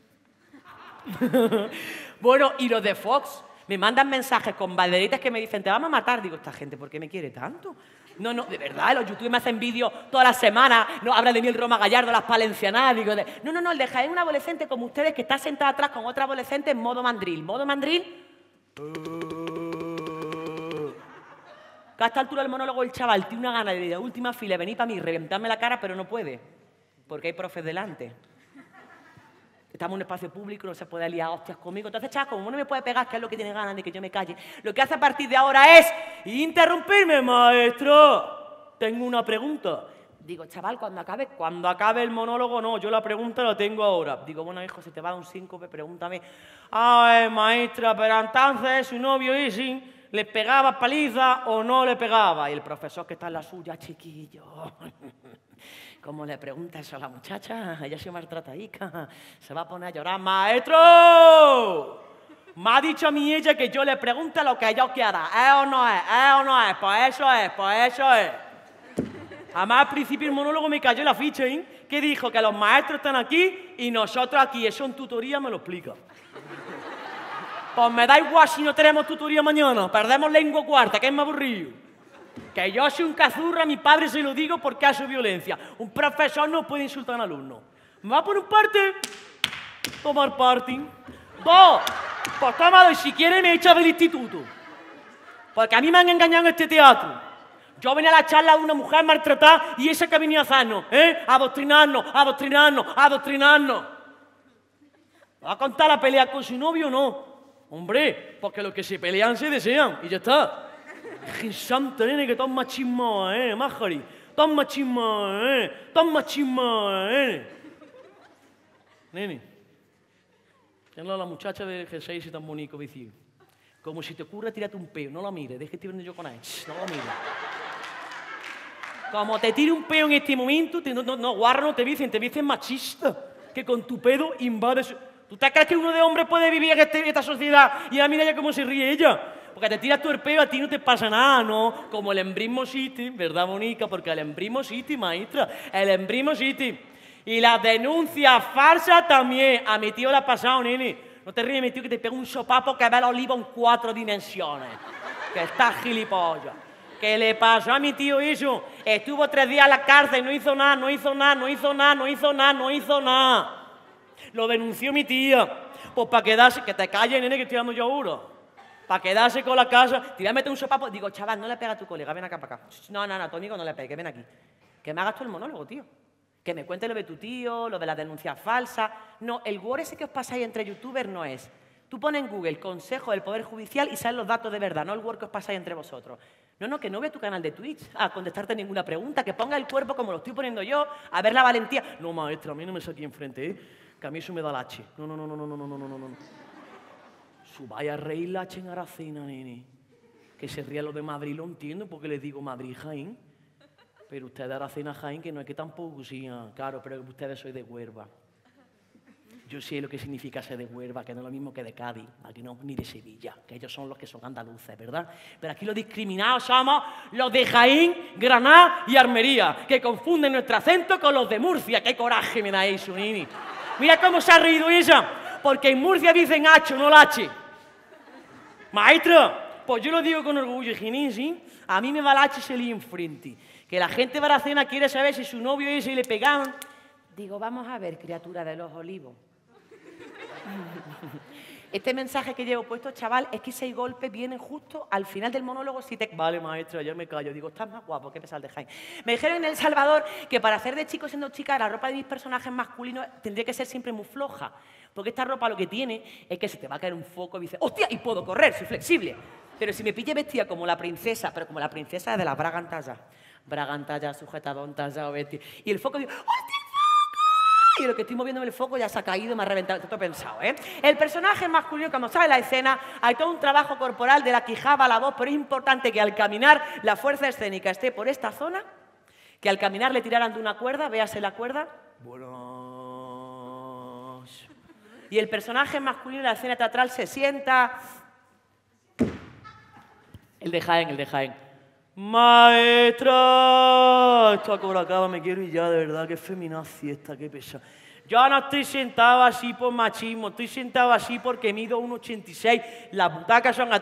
Bueno, y los de Fox me mandan mensajes con banderitas que me dicen, te vamos a matar. Digo, esta gente, ¿por qué me quiere tanto? No, no, de verdad, los youtubers me hacen vídeos todas las semanas, no, hablan de mí el Roma Gallardo, las palencianadas, digo, de, no, no, no, el de Jaén, un adolescente como ustedes que está sentado atrás con otro adolescente en modo mandril. ¿Modo mandril? Que a esta altura del monólogo el chaval tiene una gana de, de última fila, venir para mí, reventarme la cara, pero no puede, porque hay profes delante. Estamos en un espacio público, no se puede liar hostias conmigo. Entonces, chaval, como no me puede pegar, que es lo que tiene ganas de que yo me calle, lo que hace a partir de ahora es interrumpirme, maestro. Tengo una pregunta. Digo, chaval, cuando acabe, cuando acabe el monólogo, no, yo la pregunta la tengo ahora. Digo, bueno, hijo, si te va a dar un síncope, pregúntame. Ay, maestra, pero entonces su novio Isin le pegaba paliza o no le pegaba. Y el profesor que está en la suya, chiquillo. Como le pregunta eso a la muchacha, ella se maltrataica, se va a poner a llorar. ¡Maestro! Me ha dicho a mí ella que yo le pregunte lo que yo quiera. ¿Es o no es? ¿Es o no es? Pues eso es, pues eso es. Además, al principio del monólogo me cayó la ficha, ¿eh? Que dijo que los maestros están aquí y nosotros aquí. Eso en tutoría me lo explica. Pues me da igual si no tenemos tutoría mañana. Perdemos lengua cuarta, que es más aburrido. Que yo soy un cazurra, a mi padre se lo digo porque hace violencia. Un profesor no puede insultar a un alumno. ¿Me va a poner parte? Tomar parte. Dos. Pues toma, si quiere me echa del instituto. Porque a mí me han engañado en este teatro. Yo venía a la charla de una mujer maltratada y esa que venía a hacernos, ¿eh? Adoctrinarnos, adoctrinarnos, adoctrinarnos. ¿Va a contar la pelea con su novio o no? Hombre, porque los que se pelean se desean y ya está. Santa, nene, que tan machismo, eh, Majari. Tan machismo, eh. Tan machismo, eh. Nene. Tenlo a la muchacha de G seis y tan bonito, vicio. Como si te ocurra, tírate un peo. No lo mires, deja que estoy viendo yo con él. No lo mires. Como te tire un peo en este momento, te, no, no, no, guarra, no te dicen, te dicen machista. Que con tu pedo invades. ¿Tú te crees que uno de hombre puede vivir en este, esta sociedad? Y ahora mira ya cómo se ríe ella. Porque te tiras tu el peo, a ti no te pasa nada, ¿no? Como el embrismo City, ¿verdad, Bonica? Porque el embrismo City, maestra, el embrismo City. Y las denuncias falsas también. A mi tío le ha pasado, nene. No te ríes, mi tío, que te pega un sopapo que ve la oliva en cuatro dimensiones. Que está gilipollas. ¿Qué le pasó a mi tío eso? Estuvo tres días en la cárcel, no hizo nada, no hizo nada, no hizo nada, no hizo nada, no hizo nada. Lo denunció mi tía. Pues para quedarse, que te calles, nene, que estoy dando yo ahora. Para quedarse con la casa, te voy a meter un sopapo. Digo, chaval, no le pega a tu colega, ven acá para acá. No, no, no, a tu amigo no le pegue, ven aquí. Que me hagas tú el monólogo, tío. Que me cuente lo de tu tío, lo de las denuncias falsas. No, el Word ese que os pasáis entre youtubers no es. Tú pones en Google Consejo del Poder Judicial y salen los datos de verdad, no el Word que os pasáis entre vosotros. No, no, que no vea tu canal de Twitch a contestarte ninguna pregunta, que ponga el cuerpo como lo estoy poniendo yo, a ver la valentía. No, maestra, a mí no me saque enfrente, ¿eh? Que a mí eso me da la H. No, no, no, no, no, no, no, no, no, no. Su vaya a reír la H en Aracena, nene. Que se ría lo de Madrid, lo entiendo, porque les digo Madrid, Jaén. Pero ustedes de Aracena, Jaén, que no es que tampoco, sí, claro, pero ustedes sois de Huelva. Yo sé lo que significa ser de Huelva, que no es lo mismo que de Cádiz, aquí no, ni de Sevilla, que ellos son los que son andaluces, ¿verdad? Pero aquí los discriminados somos los de Jaén, Granada y Almería, que confunden nuestro acento con los de Murcia. ¡Qué coraje me da eso, nini! Mira cómo se ha reído ella, porque en Murcia dicen hacho, no lache. Maestra, pues yo lo digo con orgullo, Ginés, ¿sí? A mí me va el hache y se le enfrente. Que la gente va a la cena, quiere saber si su novio ese le pegaban. Digo, vamos a ver, criatura de los olivos. Este mensaje que llevo puesto, chaval, es que seis golpes vienen justo al final del monólogo. Si te... Vale, maestra, ya me callo. Digo, estás más guapo, qué pesar de Jaime. Me dijeron en El Salvador que para hacer de chico siendo chica, la ropa de mis personajes masculinos tendría que ser siempre muy floja. Porque esta ropa lo que tiene es que se te va a caer un foco y dices, ¡hostia! Y puedo correr, soy flexible. Pero si me pille vestida como la princesa, pero como la princesa de la bragantalla. Bragantalla, sujetadón, talla o vestido. Y el foco dice, ¡hostia! Y lo que estoy moviendo el foco ya se ha caído y me ha reventado. Esto he pensado, ¿eh? El personaje masculino, cuando sale a la escena, hay todo un trabajo corporal de la quijada a la voz, pero es importante que al caminar la fuerza escénica esté por esta zona, que al caminar le tiraran de una cuerda, véase la cuerda. Buenos. Y el personaje masculino en la escena teatral se sienta. El de Jaén, el de Jaén. Maestra, esto a cobra acaba, me quiero ir ya, de verdad, qué feminazi esta, qué pesa. Yo no estoy sentado así por machismo, estoy sentado así porque mido uno ochenta y seis, las butacas son... A...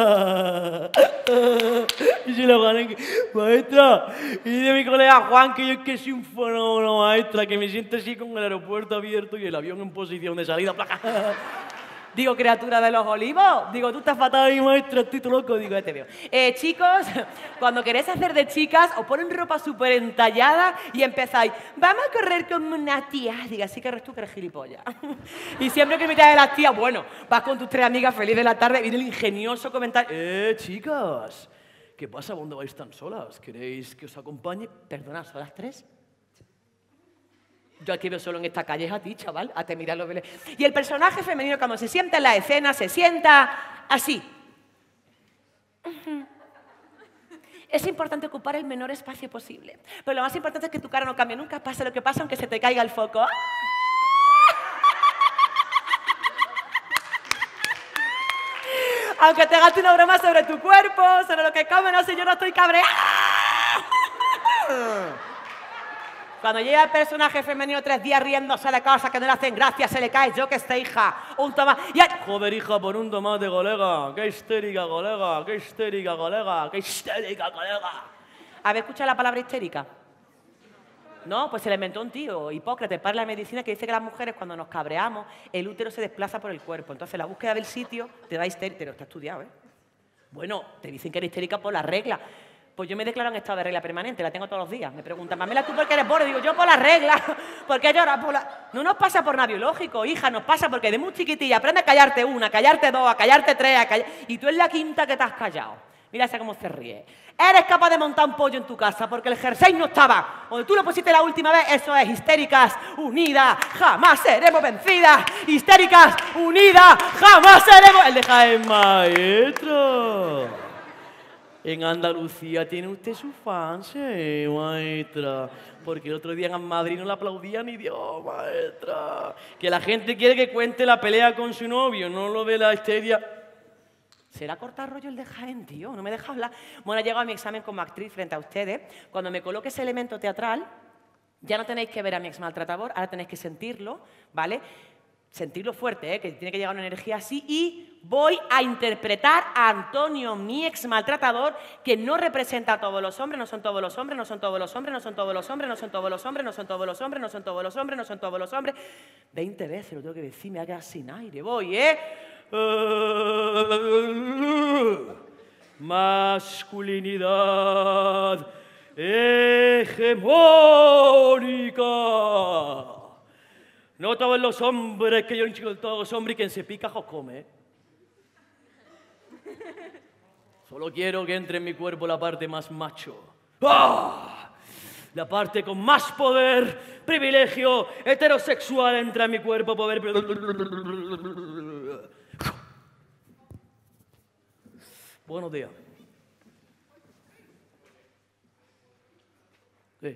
y se lo ganan, maestra, y de mi colega Juan, que yo es que soy un fenómeno, maestra, que me siento así con el aeropuerto abierto y el avión en posición de salida. Digo, criatura de los olivos. Digo, tú estás fatal ahí, maestra, estoy todo loco. Digo, ya te veo. Eh, chicos, cuando queréis hacer de chicas, os ponen ropa súper entallada y empezáis, vamos a correr como una tía. Diga, sí que eres tú que eres gilipollas. Y siempre que invitáis a las tías, bueno, vas con tus tres amigas feliz de la tarde, viene el ingenioso comentario. Eh, chicas, ¿qué pasa? ¿Dónde vais tan solas? ¿Queréis que os acompañe? Perdona, ¿son las tres? Yo aquí veo solo en esta calle a ti, chaval, a te mirar los veles. Y el personaje femenino, cuando se sienta en la escena, se sienta así. Es importante ocupar el menor espacio posible. Pero lo más importante es que tu cara no cambie nunca, pase lo que pase, aunque se te caiga el foco. Aunque te gaste una broma sobre tu cuerpo, sobre lo que comes, no sé, yo no estoy cabreada. Cuando llega el personaje femenino tres días riéndose de cosas que no le hacen gracia, se le cae, yo que esté, hija, un tomate. Y... Joder, hija, por un tomate, colega. Qué histérica, colega. Qué histérica, colega. Qué histérica, colega. ¿Habéis escuchado la palabra histérica? No, pues se la inventó un tío, Hipócrates, padre de la medicina, que dice que las mujeres cuando nos cabreamos, el útero se desplaza por el cuerpo. Entonces la búsqueda del sitio te da histérica. Pero está estudiado, ¿eh? Bueno, te dicen que eres histérica por la regla. Pues yo me declaro en estado de regla permanente, la tengo todos los días. Me preguntan, Mamela, ¿tú por qué eres borde? Digo, yo por la regla. ¿Por qué lloras? Por la... No nos pasa por nada biológico, hija, nos pasa porque de muy chiquitilla aprendes a callarte una, a callarte dos, a callarte tres, a call... y tú en la quinta que te has callado. Mira esa cómo se ríe. Eres capaz de montar un pollo en tu casa porque el jersey no estaba. Donde tú lo pusiste la última vez, eso es histéricas, unidas, jamás seremos vencidas. Histéricas, unidas, jamás seremos... El de Jaén, maestro. En Andalucía tiene usted sus fans, eh, maestra. Porque el otro día en Madrid no la aplaudía ni Dios, maestra. Que la gente quiere que cuente la pelea con su novio, no lo de la histeria. ¿Será cortar rollo el de Jaén, tío? No me deja hablar. Bueno, he llegado a mi examen como actriz frente a ustedes. Cuando me coloque ese elemento teatral, ya no tenéis que ver a mi ex maltratador, ahora tenéis que sentirlo, ¿vale? Sentirlo fuerte, ¿eh? Que tiene que llegar una energía así. Y voy a interpretar a Antonio, mi ex maltratador, que no representa a todos los hombres, no son todos los hombres, no son todos los hombres, no son todos los hombres, no son todos los hombres, no son todos los hombres, no son todos los hombres, no son todos los hombres. Veinte veces lo tengo que decir, me ha quedado sin aire. Voy, ¿eh? Masculinidad hegemónica. No todos los hombres, que yo un chico de todos los hombres y quien se pica, os come. ¿Eh? Solo quiero que entre en mi cuerpo la parte más macho. ¡Ah! La parte con más poder, privilegio, heterosexual entra en mi cuerpo, poder... Buenos días. ¿Qué?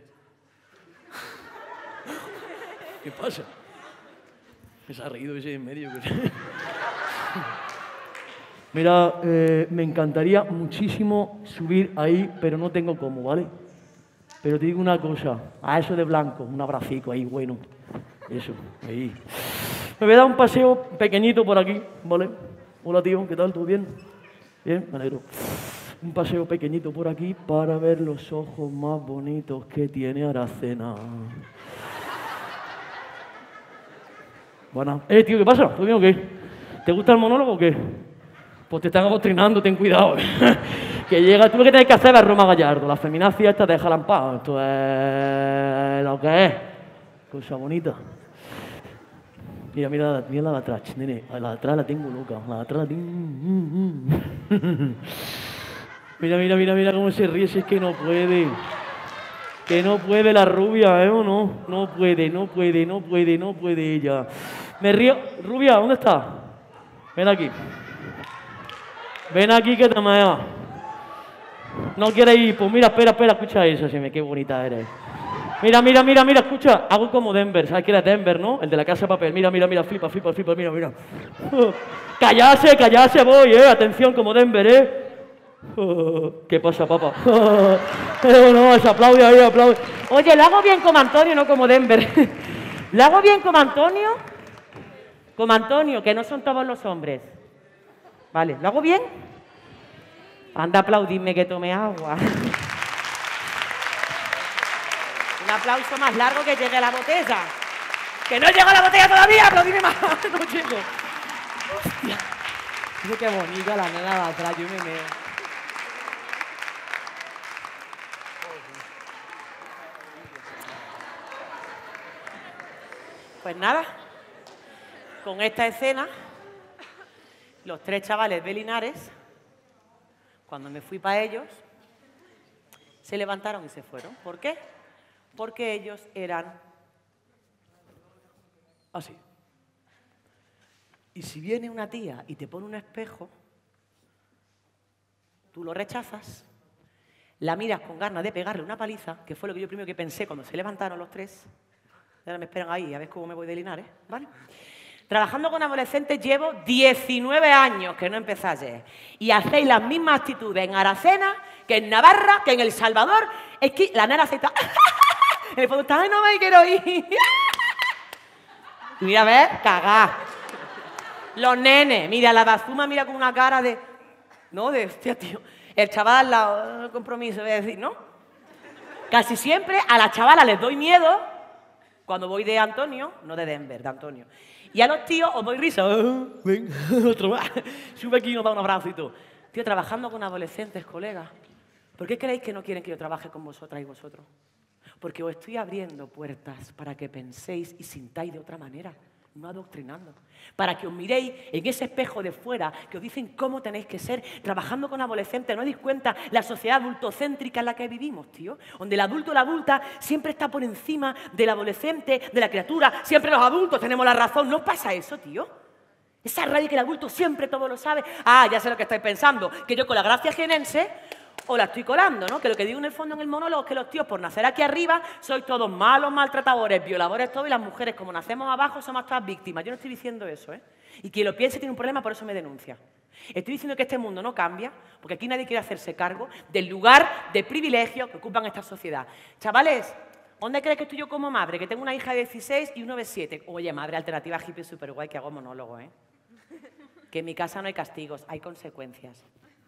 ¿Qué pasa? Se ha reído ese en medio. Mira, eh, me encantaría muchísimo subir ahí, pero no tengo cómo, ¿vale? Pero te digo una cosa, a eso de blanco, un abracico ahí, bueno. Eso, ahí. Me voy a dar un paseo pequeñito por aquí, ¿vale? Hola, tío, ¿qué tal? ¿Todo bien? Bien, me alegro. Un paseo pequeñito por aquí para ver los ojos más bonitos que tiene Aracena. Bueno, eh, tío, ¿qué pasa? ¿Todo bien o qué? ¿Te gusta el monólogo o qué? Pues te están adoctrinando, ten cuidado. Que llega, tú lo que tienes que hacer es Roma Gallardo. La feminacia esta, déjala en paz. Esto es lo que es. Cosa bonita. Mira, mira, mira la de atrás, nene. La de atrás la tengo loca. La de atrás la tengo... Mira, mira, mira, mira cómo se ríe. Si es que no puede. Que no puede la rubia, ¿eh o no? No puede, no puede, no puede, no puede ella. Me río. Rubia, ¿dónde estás? Ven aquí. Ven aquí que te mea. No quieres ir. Pues mira, espera, espera, escucha eso. Sí, qué bonita eres. Mira, mira, mira, mira, escucha. Hago como Denver. ¿Sabes quién es Denver, no? El de la casa de papel. Mira, mira, mira, flipa, flipa, flipa, mira, mira. Callase, callase, voy, eh. Atención, como Denver, eh. ¿Qué pasa, papá? No, no, se aplaude ahí, aplaude. Oye, lo hago bien como Antonio, no como Denver. ¿Lo hago bien como Antonio? Como Antonio, que no son todos los hombres. Vale, ¿lo hago bien? Anda a aplaudirme que tome agua. Un aplauso más largo que llegue a la botella. ¡Que no llega a la botella todavía! ¡Aplaudime más! No llego. Hostia. Mira qué bonita la nena de atrás, yo me meo. Pues nada, con esta escena, los tres chavales de Linares, cuando me fui para ellos, se levantaron y se fueron. ¿Por qué? Porque ellos eran así. Y si viene una tía y te pone un espejo, tú lo rechazas, la miras con ganas de pegarle una paliza, que fue lo que yo primero que pensé cuando se levantaron los tres. Ahora me esperan ahí, a ver cómo me voy de Linares, ¿vale? Trabajando con adolescentes llevo diecinueve años, que no empecé ayer. Y hacéis las mismas actitudes en Aracena, que en Navarra, que en El Salvador. Es que la nena se está... En el fondo está, ¡ay, no me quiero ir! Y mira, a ver, cagá. Los nenes, mira, la Bazuma mira con una cara de... No, de hostia, tío. El chaval al lado, compromiso, voy a decir, ¿no? Casi siempre a las chavalas les doy miedo cuando voy de Antonio, no de Denver, de Antonio. Y a los tíos os doy risa. Oh, ven, otro más. Sube aquí y nos da un abrazo y todo. Tío, trabajando con adolescentes, colegas. ¿Por qué creéis que no quieren que yo trabaje con vosotras y vosotros? Porque os estoy abriendo puertas para que penséis y sintáis de otra manera, no adoctrinando. Para que os miréis en ese espejo de fuera, que os dicen cómo tenéis que ser. Trabajando con adolescentes, ¿no os dais cuenta la sociedad adultocéntrica en la que vivimos, tío? Donde el adulto o la adulta siempre está por encima del adolescente, de la criatura. Siempre los adultos tenemos la razón. ¿No pasa eso, tío? Esa rabia que el adulto siempre todo lo sabe. Ah, ya sé lo que estáis pensando. Que yo con la gracia jienense o la estoy colando, ¿no? Que lo que digo en el fondo en el monólogo es que los tíos, por nacer aquí arriba, sois todos malos, maltratadores, violadores, todo, y las mujeres, como nacemos abajo, somos todas víctimas. Yo no estoy diciendo eso, ¿eh? Y quien lo piense tiene un problema, por eso me denuncia. Estoy diciendo que este mundo no cambia, porque aquí nadie quiere hacerse cargo del lugar de privilegio que ocupan esta sociedad. Chavales, ¿dónde crees que estoy yo como madre? Que tengo una hija de dieciséis y uno de siete. Oye, madre alternativa hippie súper guay que hago monólogo, ¿eh? Que en mi casa no hay castigos, hay consecuencias.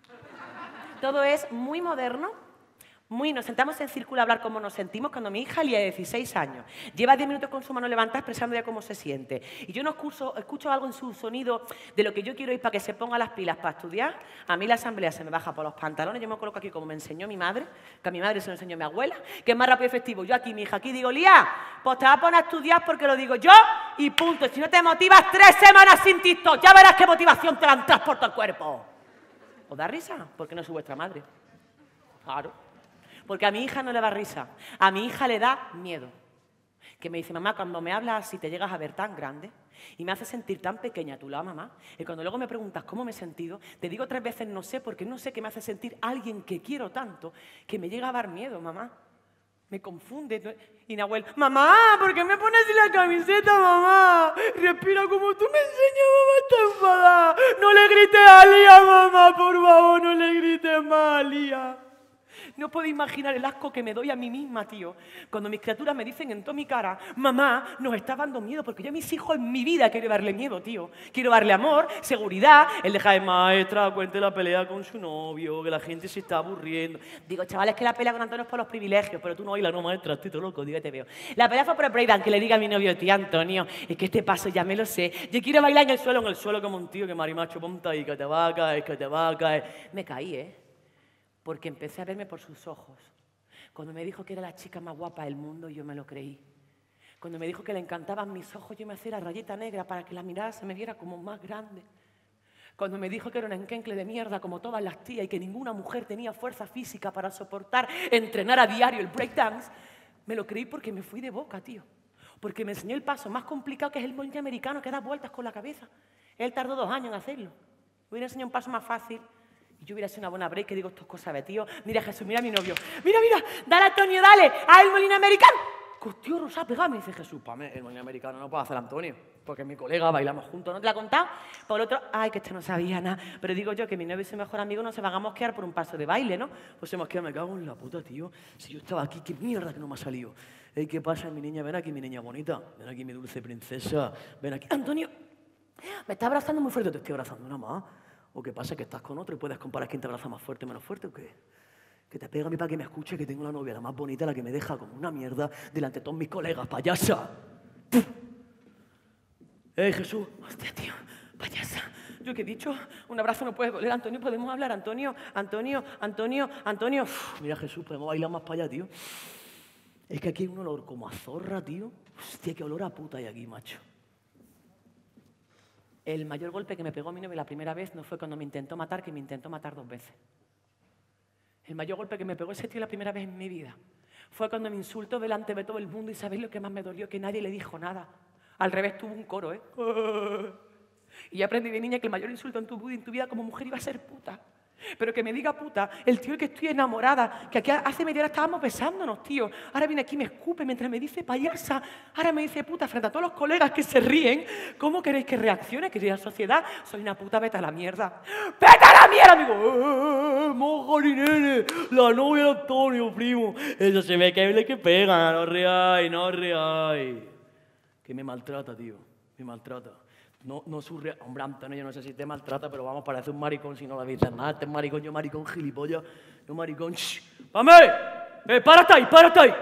Todo es muy moderno, muy... Nos sentamos en círculo a hablar cómo nos sentimos cuando mi hija, Lía, de dieciséis años, lleva diez minutos con su mano levantada expresando ya cómo se siente. Y yo no escucho, escucho algo en su sonido de lo que yo quiero ir para que se ponga las pilas para estudiar. A mí la asamblea se me baja por los pantalones, yo me coloco aquí como me enseñó mi madre, que a mi madre se lo enseñó mi abuela, que es más rápido y efectivo. Yo aquí, mi hija, aquí digo, Lía, pues te vas a poner a estudiar porque lo digo yo y punto. Si no te motivas tres semanas sin TikTok, ya verás qué motivación te dan transporta el cuerpo. ¿Os da risa? Porque no soy vuestra madre. Claro. Porque a mi hija no le da risa. A mi hija le da miedo. Que me dice, mamá, cuando me hablas así te llegas a ver tan grande y me hace sentir tan pequeña a tu lado, mamá. Y cuando luego me preguntas cómo me he sentido, te digo tres veces no sé, porque no sé qué me hace sentir alguien que quiero tanto, que me llega a dar miedo, mamá. Me confunde. Y Nahuel, mamá, ¿por qué me pones así la camiseta, mamá? Respira como tú me enseñas, mamá, está enfadada. No le grites a Lía, mamá, por favor, no le grites más a Lía. No podéis imaginar el asco que me doy a mí misma, tío. Cuando mis criaturas me dicen en toda mi cara, mamá, nos está dando miedo, porque yo a mis hijos en mi vida quiero darle miedo, tío. Quiero darle amor, seguridad, el dejar de maestra, cuente la pelea con su novio, que la gente se está aburriendo. Digo, chavales, que la pelea con Antonio es por los privilegios, pero tú no bailas, no, maestra, estoy todo loco, digo, te veo. La pelea fue por el breakdance, que le diga a mi novio, tía Antonio, es que este paso ya me lo sé. Yo quiero bailar en el suelo, en el suelo como un tío, que marimacho, ponta ahí, que te va a caer, que te va a caer. Me caí, ¿eh? Porque empecé a verme por sus ojos. Cuando me dijo que era la chica más guapa del mundo, yo me lo creí. Cuando me dijo que le encantaban mis ojos, yo me hacía la rayita negra para que la mirada se me viera como más grande. Cuando me dijo que era un enquencle de mierda como todas las tías y que ninguna mujer tenía fuerza física para soportar entrenar a diario el breakdance, me lo creí porque me fui de boca, tío. Porque me enseñó el paso más complicado, que es el movimiento americano, que da vueltas con la cabeza. Él tardó dos años en hacerlo. Me hubiera enseñado un paso más fácil. Y yo hubiera sido una buena break, que digo, estas cosas, ve, tío. Mira, Jesús, mira a mi novio. Mira, mira, dale, Antonio, dale, a el molino americano. Hostia, Rosa, pegame. Dice Jesús, pame, el molino americano no puede hacer Antonio, porque es mi colega, bailamos juntos. ¿No te la he contado? Por otro, ay, que este no sabía nada. Pero digo yo que mi novio y su mejor amigo no se van a mosquear por un paso de baile, ¿no? Pues se mosquea, me cago en la puta, tío. Si yo estaba aquí, qué mierda que no me ha salido. Ey, ¿qué pasa, mi niña? Ven aquí, mi niña bonita. Ven aquí, mi dulce princesa. Ven aquí. Antonio, me está abrazando muy fuerte. Te estoy abrazando nada más. ¿O qué pasa? ¿Que estás con otro y puedes comparar quién te abraza más fuerte o menos fuerte o qué? Que te pega a mí para que me escuche, que tengo la novia la más bonita, la que me deja como una mierda delante de todos mis colegas, payasa. ¡Puf! ¡Eh, Jesús! Hostia, tío, payasa. ¿Yo qué he dicho? Un abrazo no puede doler. Antonio, ¿podemos hablar? Antonio, Antonio, Antonio, Antonio. Uf, mira, Jesús, podemos bailar más para allá, tío. Es que aquí hay un olor como a zorra, tío. Hostia, qué olor a puta hay aquí, macho. El mayor golpe que me pegó mi novio la primera vez no fue cuando me intentó matar, que me intentó matar dos veces. El mayor golpe que me pegó ese tío la primera vez en mi vida fue cuando me insultó delante de todo el mundo y ¿sabéis lo que más me dolió? Que nadie le dijo nada. Al revés, tuvo un coro, ¿eh? Y yo aprendí de niña que el mayor insulto en tu, en tu vida como mujer iba a ser puta. Pero que me diga puta, el tío del que estoy enamorada, que aquí hace media hora estábamos besándonos, tío. Ahora viene aquí y me escupe mientras me dice payasa. Ahora me dice puta frente a todos los colegas que se ríen. ¿Cómo queréis que reaccione, querida sociedad? Soy una puta, vete a la mierda. ¡Vete a la mierda! Digo, ¡eh, mojari, nene! La novia de Antonio, primo. Eso se me cae que pega, no reáis, no reáis. Que me maltrata, tío, me maltrata. No, no surre. Hombre, Antonio, yo no sé si te maltrata, pero vamos, parece un maricón si no lo dices nada. Este es maricón, yo maricón, gilipollas. Yo maricón. ¡Shh! ¡Pame! ¡Eh, párate ahí, párate ahí!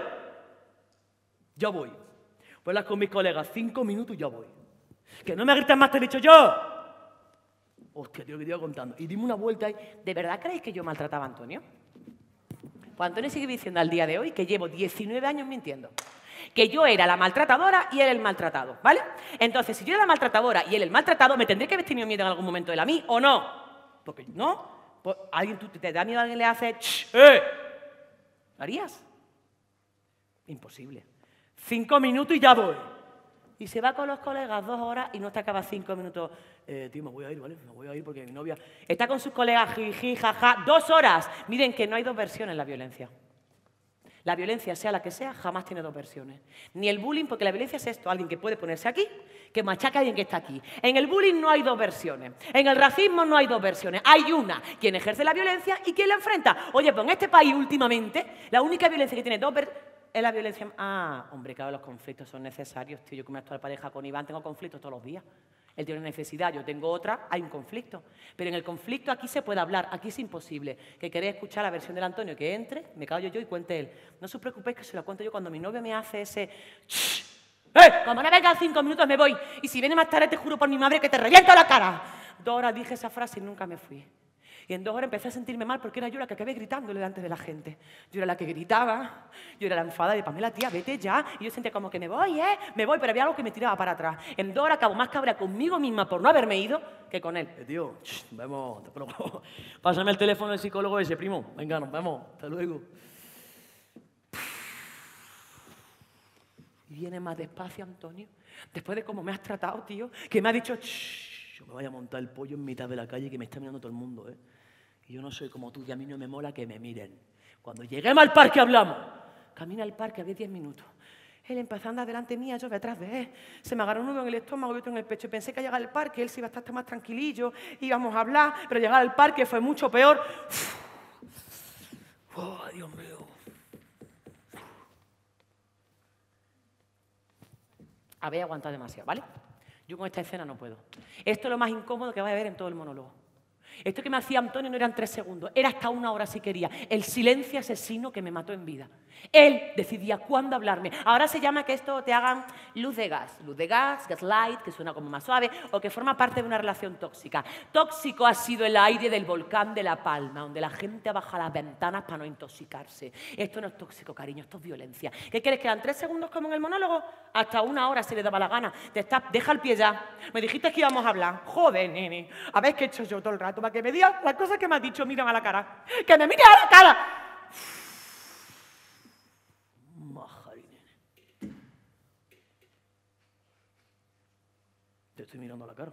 Ya voy. Pues las con mis colegas, cinco minutos y ya voy. Que no me grites más, te he dicho yo. Hostia, tío, que te iba contando. Y dime una vuelta ahí. ¿De verdad creéis que yo maltrataba a Antonio? Pues Antonio sigue diciendo al día de hoy que llevo diecinueve años mintiendo. Que yo era la maltratadora y él el maltratado, ¿vale? Entonces, si yo era la maltratadora y él el maltratado, ¿me tendría que haber tenido miedo en algún momento él a mí o no? Porque, ¿no? Pues, ¿alguien, tú, te da miedo a alguien le hace... ¡Shh! ¡Eh! ¿Lo harías? Imposible. Cinco minutos y ya voy. Y se va con los colegas dos horas y no te acaba cinco minutos. Eh, tío, me voy a ir, ¿vale? Me voy a ir porque mi novia está con sus colegas, jiji, jaja, dos horas. Miren que no hay dos versiones en la violencia. La violencia, sea la que sea, jamás tiene dos versiones. Ni el bullying, porque la violencia es esto, alguien que puede ponerse aquí, que machaca a alguien que está aquí. En el bullying no hay dos versiones. En el racismo no hay dos versiones. Hay una, quien ejerce la violencia y quien la enfrenta. Oye, pues en este país últimamente, la única violencia que tiene dos versiones es la violencia... Ah, hombre, claro, los conflictos son necesarios, tío. Yo como actual pareja con Iván tengo conflictos todos los días. Él tiene una necesidad, yo tengo otra, hay un conflicto. Pero en el conflicto aquí se puede hablar, aquí es imposible. Que queréis escuchar la versión del Antonio, que entre, me callo yo y cuente él. No os preocupéis que se lo cuento yo cuando mi novio me hace ese... ¡Shh! ¡Eh! Como no vengan cinco minutos me voy. Y si viene más tarde te juro por mi madre que te reviento la cara. Dos horas dije esa frase y nunca me fui. Y en dos horas empecé a sentirme mal porque era yo la que acabé gritándole delante de la gente. Yo era la que gritaba, yo era la enfadada de Pamela, tía, vete ya. Y yo sentía como que me voy, ¿eh? Me voy, pero había algo que me tiraba para atrás. En dos horas acabo más cabra conmigo misma por no haberme ido que con él. Eh, tío, shh, vemos, te propongo. Pásame el teléfono del psicólogo ese, primo. Venga, nos vemos. Hasta luego. Y viene más despacio, Antonio. Después de cómo me has tratado, tío, que me ha dicho, shh, yo me voy a montar el pollo en mitad de la calle que me está mirando todo el mundo, ¿eh? Y yo no soy como tú y a mí no me mola que me miren. Cuando lleguemos al parque hablamos. Camina al parque, había diez minutos. Él empezó a andar delante mía, yo detrás de él. Se me agarró un nudo en el estómago y otro en el pecho. Pensé que al llegar al parque él se iba a estar más tranquilillo, íbamos a hablar, pero llegar al parque fue mucho peor. Uf, Ay, Dios mío. Habéis aguantado demasiado, ¿vale? Yo con esta escena no puedo. Esto es lo más incómodo que vais a ver en todo el monólogo. Esto que me hacía Antonio no eran tres segundos, era hasta una hora si quería. El silencio asesino que me mató en vida. Él decidía cuándo hablarme. Ahora se llama que esto te hagan luz de gas. Luz de gas, gaslight, que suena como más suave, o que forma parte de una relación tóxica. Tóxico ha sido el aire del volcán de La Palma, donde la gente baja las ventanas para no intoxicarse. Esto no es tóxico, cariño, esto es violencia. ¿Qué quieres, que eran tres segundos como en el monólogo? Hasta una hora se le daba la gana. Te estás, deja el pie ya. Me dijiste que íbamos a hablar. Joder, nene. A ver qué he hecho yo todo el rato para que me digas las cosas que me has dicho. Mírame a la cara. ¡Que me mires a la cara! Te estoy mirando a la cara.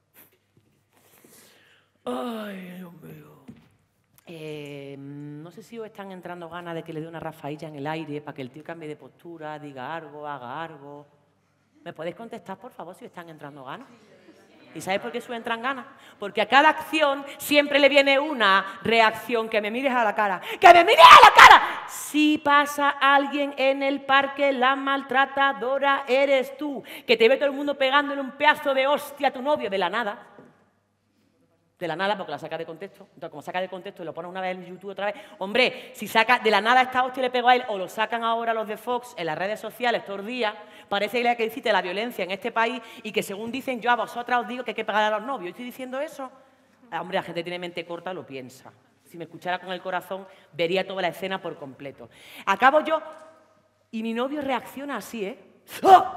Ay, Dios mío. Eh, no sé si os están entrando ganas de que le dé una rafailla en el aire para que el tío cambie de postura, diga algo, haga algo. ¿Me podéis contestar, por favor, si os están entrando ganas? ¿Y sabéis por qué os entran ganas? Porque a cada acción siempre le viene una reacción. Que me mires a la cara. ¡Que me mires a la cara! Si pasa alguien en el parque, la maltratadora eres tú. Que te ve todo el mundo pegándole un pedazo de hostia a tu novio de la nada. De la nada, porque la saca de contexto. Entonces, como saca de contexto y lo pone una vez en YouTube otra vez. Hombre, si saca de la nada esta hostia y le pegó a él, o lo sacan ahora los de Fox en las redes sociales todos los días, parece que que existe la violencia en este país y que según dicen yo a vosotras os digo que hay que pegar a los novios. ¿Estoy diciendo eso? Ah, hombre, la gente tiene mente corta, lo piensa. Si me escuchara con el corazón, vería toda la escena por completo. Acabo yo y mi novio reacciona así, ¿eh? ¡Ah!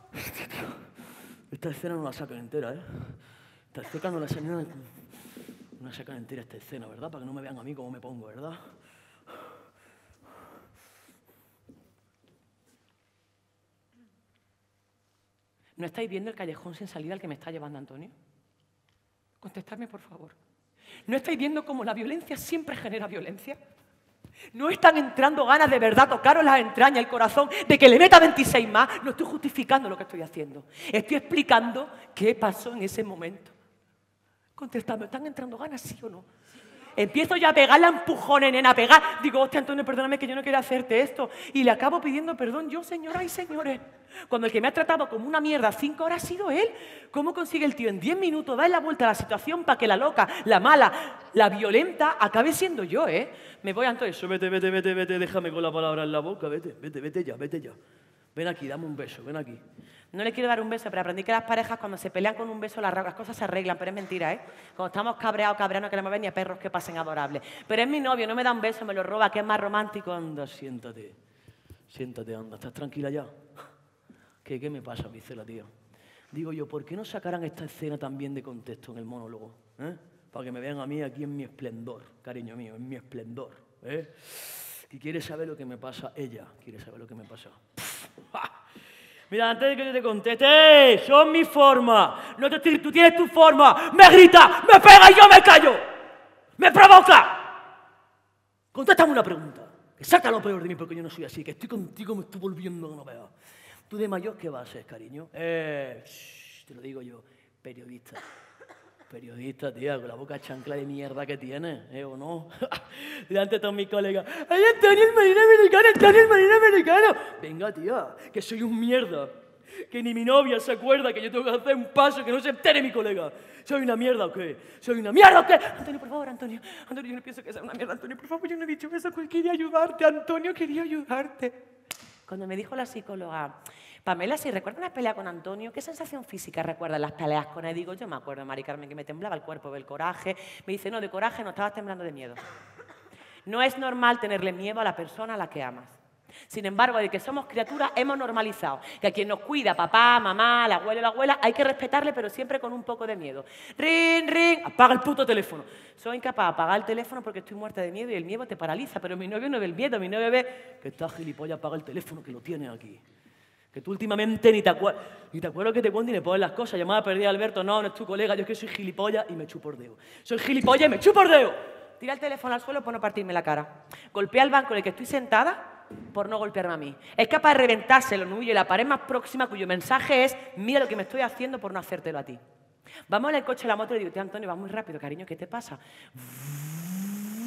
Esta escena no la sacan entera, ¿eh? Esta escena no la sacan, no la sacan entera esta escena, ¿verdad? Para que no me vean a mí cómo me pongo, ¿verdad? ¿No estáis viendo el callejón sin salida al que me está llevando Antonio? Contestadme, por favor. ¿No estáis viendo cómo la violencia siempre genera violencia? ¿No están entrando ganas de verdad tocaros las entrañas, el corazón, de que le meta veintiséis más? No estoy justificando lo que estoy haciendo. Estoy explicando qué pasó en ese momento. Contestadme, ¿están entrando ganas, sí o no? Empiezo ya a pegarle a empujones, nena, a pegar. Digo, hostia, Antonio, perdóname que yo no quería hacerte esto. Y le acabo pidiendo perdón yo, señoras y señores. Cuando el que me ha tratado como una mierda cinco horas ha sido él. ¿Cómo consigue el tío en diez minutos dar la vuelta a la situación para que la loca, la mala, la violenta acabe siendo yo, eh? Me voy, Antonio. Eso, vete, vete, vete, vete, déjame con la palabra en la boca, vete, vete, vete ya, vete ya. Ven aquí, dame un beso, ven aquí. No le quiero dar un beso, pero aprendí que las parejas cuando se pelean con un beso las, las cosas se arreglan, pero es mentira, ¿eh? Cuando estamos cabreados, cabreados, no queremos ver ni a perros que pasen adorables. Pero es mi novio, no me da un beso, me lo roba, que es más romántico. Anda, siéntate, siéntate, anda. ¿Estás tranquila ya? ¿Qué, qué me pasa, Micela, tío? Digo yo, ¿por qué no sacaran esta escena también de contexto en el monólogo? ¿Eh? Para que me vean a mí aquí en mi esplendor, cariño mío, en mi esplendor, ¿eh? Y quiere saber lo que me pasa, ella quiere saber lo que me pasa. Mira, antes de que yo te conteste, ¡eh! Son mi forma. No te estoy, tú tienes tu forma. Me grita, me pega y yo me callo. Me provoca. Contéstame una pregunta. Que saca lo peor de mí porque yo no soy así. Que estoy contigo, me estoy volviendo que no veas. ¿Tú de mayor qué vas a ser, cariño? Eh, shh, te lo digo yo, periodista. Periodista, tía, con la boca chancla de mierda que tienes, ¿eh? ¿O no? Delante de todos mis colegas. ¡Ay, Antonio, el marino americano! ¡Antonio, el marino americano! Venga, tía, que soy un mierda. Que ni mi novia se acuerda que yo tengo que hacer un paso que no se entere mi colega. ¿Soy una mierda o qué? ¿Soy una mierda o qué? Antonio, por favor, Antonio. Antonio, yo no pienso que sea una mierda. Antonio, por favor, yo no he dicho eso. Quería ayudarte, Antonio, quería ayudarte. Cuando me dijo la psicóloga, Pamela, si recuerdas una pelea con Antonio, ¿qué sensación física recuerdas las peleas con él? Digo, yo me acuerdo, Mari Carmen, que me temblaba el cuerpo del coraje. Me dice, no, de coraje no, estabas temblando de miedo. No es normal tenerle miedo a la persona a la que amas. Sin embargo, de que somos criaturas, hemos normalizado que a quien nos cuida, papá, mamá, el abuelo, la abuela, hay que respetarle, pero siempre con un poco de miedo. Ring, ring, apaga el puto teléfono. Soy incapaz de apagar el teléfono porque estoy muerta de miedo y el miedo te paraliza, pero mi novio no ve el miedo, mi novio ve que está gilipollas, apaga el teléfono, que lo tiene aquí. Que tú últimamente ni te acuerdas, ni te acuerdas que te cuento y me pones las cosas. Llamada perdida a Alberto, no, no es tu colega, yo es que soy gilipollas y me chupo el dedo. Soy gilipollas y me chupo el dedo. Tira el teléfono al suelo por no partirme la cara. Golpea el banco en el que estoy sentada por no golpearme a mí. Es capaz de reventarse los nudillos y la pared más próxima cuyo mensaje es mira lo que me estoy haciendo por no hacértelo a ti. Vamos en el coche, la moto y le digo, tío Antonio, va muy rápido, cariño, ¿qué te pasa?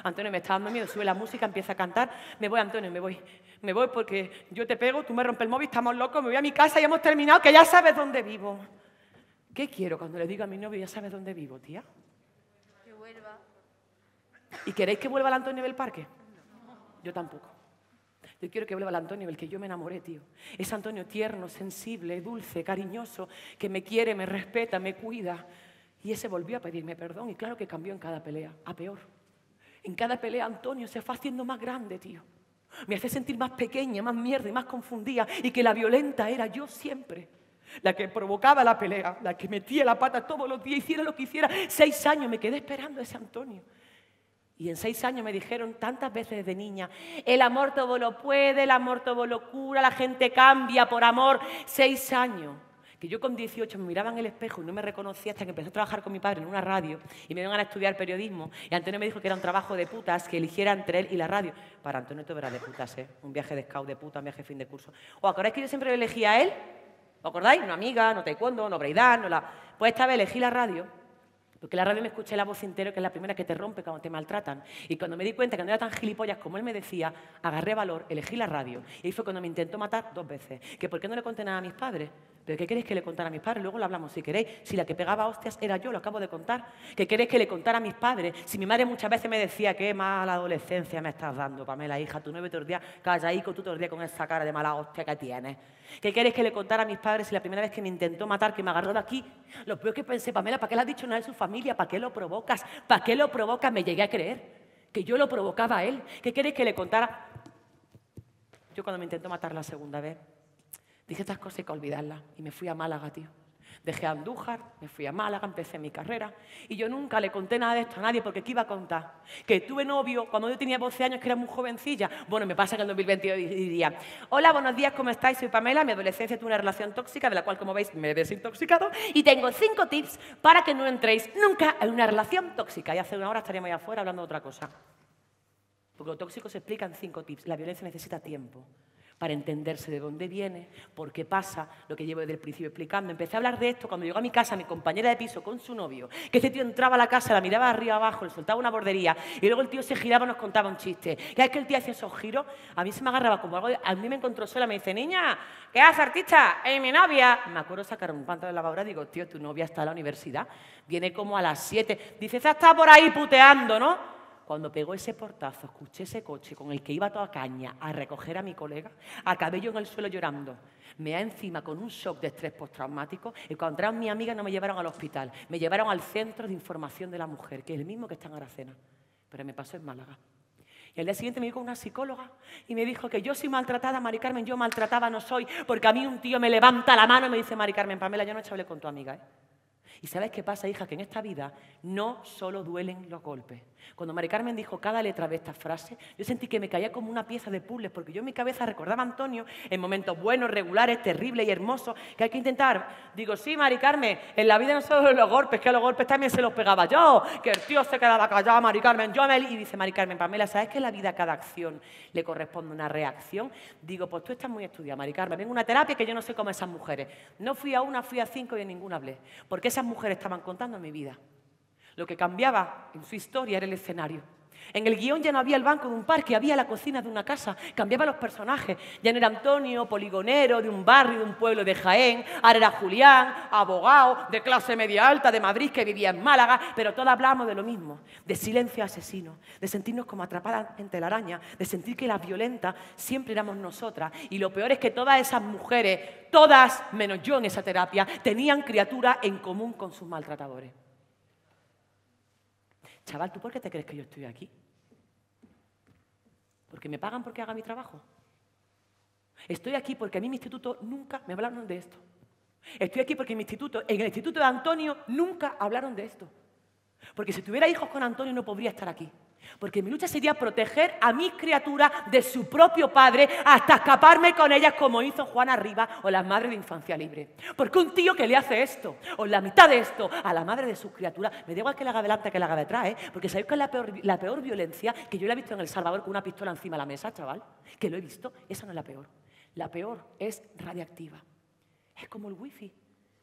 Antonio me está dando miedo, sube la música, empieza a cantar. Me voy, Antonio, me voy. Me voy porque yo te pego, tú me rompes el móvil, estamos locos, me voy a mi casa y hemos terminado, que ya sabes dónde vivo. ¿Qué quiero cuando le digo a mi novio, ya sabes dónde vivo, tía? Que vuelva. ¿Y queréis que vuelva el Antonio del parque? Yo tampoco. Yo quiero que vuelva el Antonio del que yo me enamoré, tío. Ese Antonio tierno, sensible, dulce, cariñoso, que me quiere, me respeta, me cuida. Y ese volvió a pedirme perdón y claro que cambió en cada pelea, a peor. En cada pelea Antonio se fue haciendo más grande, tío. Me hace sentir más pequeña, más mierda y más confundida y que la violenta era yo siempre. La que provocaba la pelea, la que metía la pata todos los días, hiciera lo que hiciera. Seis años me quedé esperando a ese Antonio. Y en seis años me dijeron tantas veces desde niña, el amor todo lo puede, el amor todo lo cura, la gente cambia por amor. Seis años. Que yo con dieciocho me miraba en el espejo y no me reconocía hasta que empecé a trabajar con mi padre en una radio y me iban a estudiar periodismo. Y Antonio me dijo que era un trabajo de putas, que eligiera entre él y la radio. Para Antonio todo era de putas, ¿eh? Un viaje de scout de puta, un viaje de fin de curso. ¿Os acordáis que yo siempre elegía a él? ¿Os acordáis? No amiga, no taekwondo, no breakdance, no la... Pues esta vez elegí la radio. Porque en la radio me escuché la voz entero, que es la primera que te rompe cuando te maltratan. Y cuando me di cuenta que no era tan gilipollas como él me decía, agarré valor, elegí la radio. Y ahí fue cuando me intentó matar dos veces. ¿Que por qué no le conté nada a mis padres? ¿Pero qué queréis que le contara a mis padres? Luego lo hablamos si queréis. Si la que pegaba hostias era yo, lo acabo de contar. ¿Qué queréis que le contara a mis padres? Si mi madre muchas veces me decía, qué mala adolescencia me estás dando, Pamela, hija, tu novio todo el día callaico, tú todo el día con esa cara de mala hostia que tienes. ¿Qué queréis que le contara a mis padres si la primera vez que me intentó matar, que me agarró de aquí? Lo peor que pensé, Pamela, ¿para qué le has dicho nada de su familia? ¿Para qué lo provocas? ¿Para qué lo provocas? Me llegué a creer que yo lo provocaba a él. ¿Qué queréis que le contara? Yo cuando me intentó matar la segunda vez, dije estas cosas hay que olvidarlas. Y me fui a Málaga, tío. Dejé a Andújar, me fui a Málaga, empecé mi carrera. Y yo nunca le conté nada de esto a nadie, porque ¿qué iba a contar? Que tuve novio cuando yo tenía doce años, que era muy jovencilla. Bueno, me pasa que en el dos mil veintidós diría, hola, buenos días, ¿cómo estáis? Soy Pamela, en mi adolescencia tuve una relación tóxica, de la cual, como veis, me he desintoxicado. Y tengo cinco tips para que no entréis nunca en una relación tóxica. Y hace una hora estaríamos ahí afuera hablando de otra cosa. Porque lo tóxico se explica en cinco tips. La violencia necesita tiempo para entenderse de dónde viene, por qué pasa, lo que llevo desde el principio explicando. Empecé a hablar de esto cuando llegó a mi casa mi compañera de piso con su novio, que ese tío entraba a la casa, la miraba arriba abajo, le soltaba una bordería y luego el tío se giraba y nos contaba un chiste. Cada vez que el tío hacía esos giros, a mí se me agarraba como algo, de... a mí me encontró sola, me dice, niña, ¿qué haces, artista? ¡Eh, mi novia! Me acuerdo sacar un pantalón de lavadora y digo, tío, tu novia está en la universidad, viene como a las siete. Dice, esa está por ahí puteando, ¿no? Cuando pegó ese portazo, escuché ese coche con el que iba toda caña a recoger a mi colega, acabé yo en el suelo llorando. Me da encima con un shock de estrés postraumático y cuando entraron mis amigas no me llevaron al hospital, me llevaron al Centro de Información de la Mujer, que es el mismo que está en Aracena, pero me pasó en Málaga. Y al día siguiente me dijo una psicóloga y me dijo que yo soy maltratada, Mari Carmen, yo maltratada no soy, porque a mí un tío me levanta la mano y me dice, Mari Carmen, Pamela, yo no hablé con tu amiga, ¿eh? Y ¿sabes qué pasa, hija? Que en esta vida no solo duelen los golpes. Cuando Mari Carmen dijo cada letra de esta frase, yo sentí que me caía como una pieza de puzzle, porque yo en mi cabeza recordaba a Antonio en momentos buenos, regulares, terribles y hermosos, que hay que intentar. Digo, sí, Mari Carmen, en la vida no solo los golpes, que a los golpes también se los pegaba yo, que el tío se quedaba callado, Mari Carmen, yo me... Y dice Mari Carmen, Pamela, ¿sabes que en la vida a cada acción le corresponde una reacción? Digo, pues tú estás muy estudiada, Mari Carmen, vengo a una terapia que yo no sé cómo esas mujeres. No fui a una, fui a cinco y en ninguna hablé, porque esas mujeres estaban contando mi vida. Lo que cambiaba en su historia era el escenario. En el guión ya no había el banco de un parque, había la cocina de una casa. Cambiaban los personajes. Ya no era Antonio, poligonero, de un barrio, de un pueblo de Jaén. Ahora era Julián, abogado, de clase media alta, de Madrid, que vivía en Málaga. Pero todos hablábamos de lo mismo, de silencio asesino, de sentirnos como atrapadas en telaraña, de sentir que las violentas siempre éramos nosotras. Y lo peor es que todas esas mujeres, todas, menos yo en esa terapia, tenían criaturas en común con sus maltratadores. Chaval, ¿tú por qué te crees que yo estoy aquí? ¿Porque me pagan porque haga mi trabajo? Estoy aquí porque a mí en mi instituto nunca me hablaron de esto. Estoy aquí porque en mi instituto, en el instituto de Antonio, nunca hablaron de esto. Porque si tuviera hijos con Antonio no podría estar aquí. Porque mi lucha sería proteger a mis criaturas de su propio padre hasta escaparme con ellas como hizo Juana Rivas o las madres de Infancia Libre. Porque un tío que le hace esto, o la mitad de esto, a la madre de sus criaturas, me da igual que la haga delante que la haga detrás, ¿eh? Porque ¿sabéis cuál es la peor, la peor violencia? Que yo la he visto en El Salvador con una pistola encima de la mesa, chaval. Que lo he visto. Esa no es la peor. La peor es radiactiva. Es como el wifi.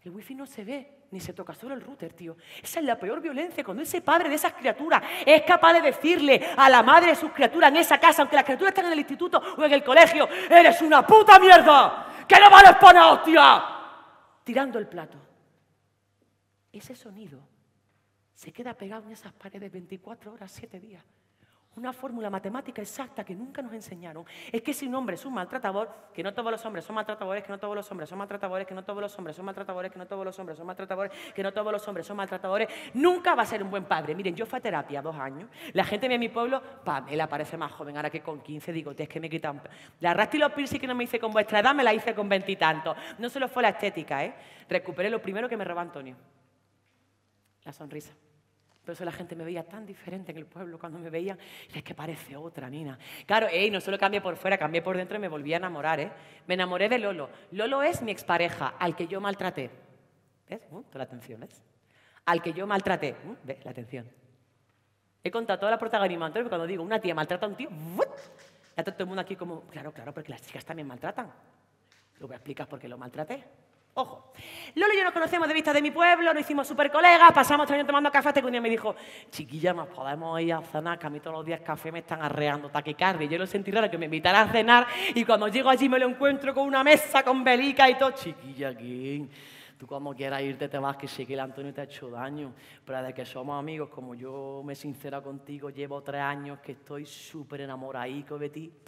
El wifi no se ve, ni se toca, solo el router, tío. Esa es la peor violencia, cuando ese padre de esas criaturas es capaz de decirle a la madre de sus criaturas en esa casa, aunque las criaturas están en el instituto o en el colegio, ¡eres una puta mierda! ¡Que no vales para nada, hostia! Tirando el plato. Ese sonido se queda pegado en esas paredes veinticuatro horas, siete días. Una fórmula matemática exacta que nunca nos enseñaron es que si un hombre es un maltratador, que no todos los hombres son maltratadores, que no todos los hombres son maltratadores, que no todos los hombres son maltratadores, que no todos los hombres son maltratadores, que no todos los hombres son maltratadores, nunca va a ser un buen padre. Miren, yo fui a terapia dos años, la gente de mi pueblo, Pamela parece más joven, ahora que con quince, digo, es que me quitan. La rastra y los piercing que no me hice con vuestra edad, me la hice con veintitantos. No solo fue la estética, ¿eh? Recuperé lo primero que me robó Antonio, la sonrisa. Por eso la gente me veía tan diferente en el pueblo cuando me veían. Y es que parece otra, Nina. Claro, ey, no solo cambié por fuera, cambié por dentro y me volví a enamorar, ¿eh? Me enamoré de Lolo. Lolo es mi expareja, al que yo maltraté. ¿Ves? Uh, toda la atención, ¿ves? Al que yo maltraté. Uh, ¿Ves? La atención. He contado toda la protagonismo anterior, cuando digo una tía maltrata a un tío, ¡uh! Ya todo el mundo aquí como, claro, claro, porque las chicas también maltratan. Lo voy a explicar por qué lo maltraté. Ojo, Lolo y yo nos conocemos de vista de mi pueblo, nos hicimos súper colegas, pasamos tres años tomando café hasta que un día me dijo, chiquilla, nos podemos ir a cenar, que a mí todos los días café me están arreando taquicardia. Y yo lo sentí raro que me invitara a cenar y cuando llego allí me lo encuentro con una mesa, con velica y todo. Chiquilla, ¿quién? Tú como quieras irte te vas, que sé que el Antonio te ha hecho daño, pero desde que somos amigos, como yo me sincero contigo, llevo tres años que estoy súper enamoradico de ti.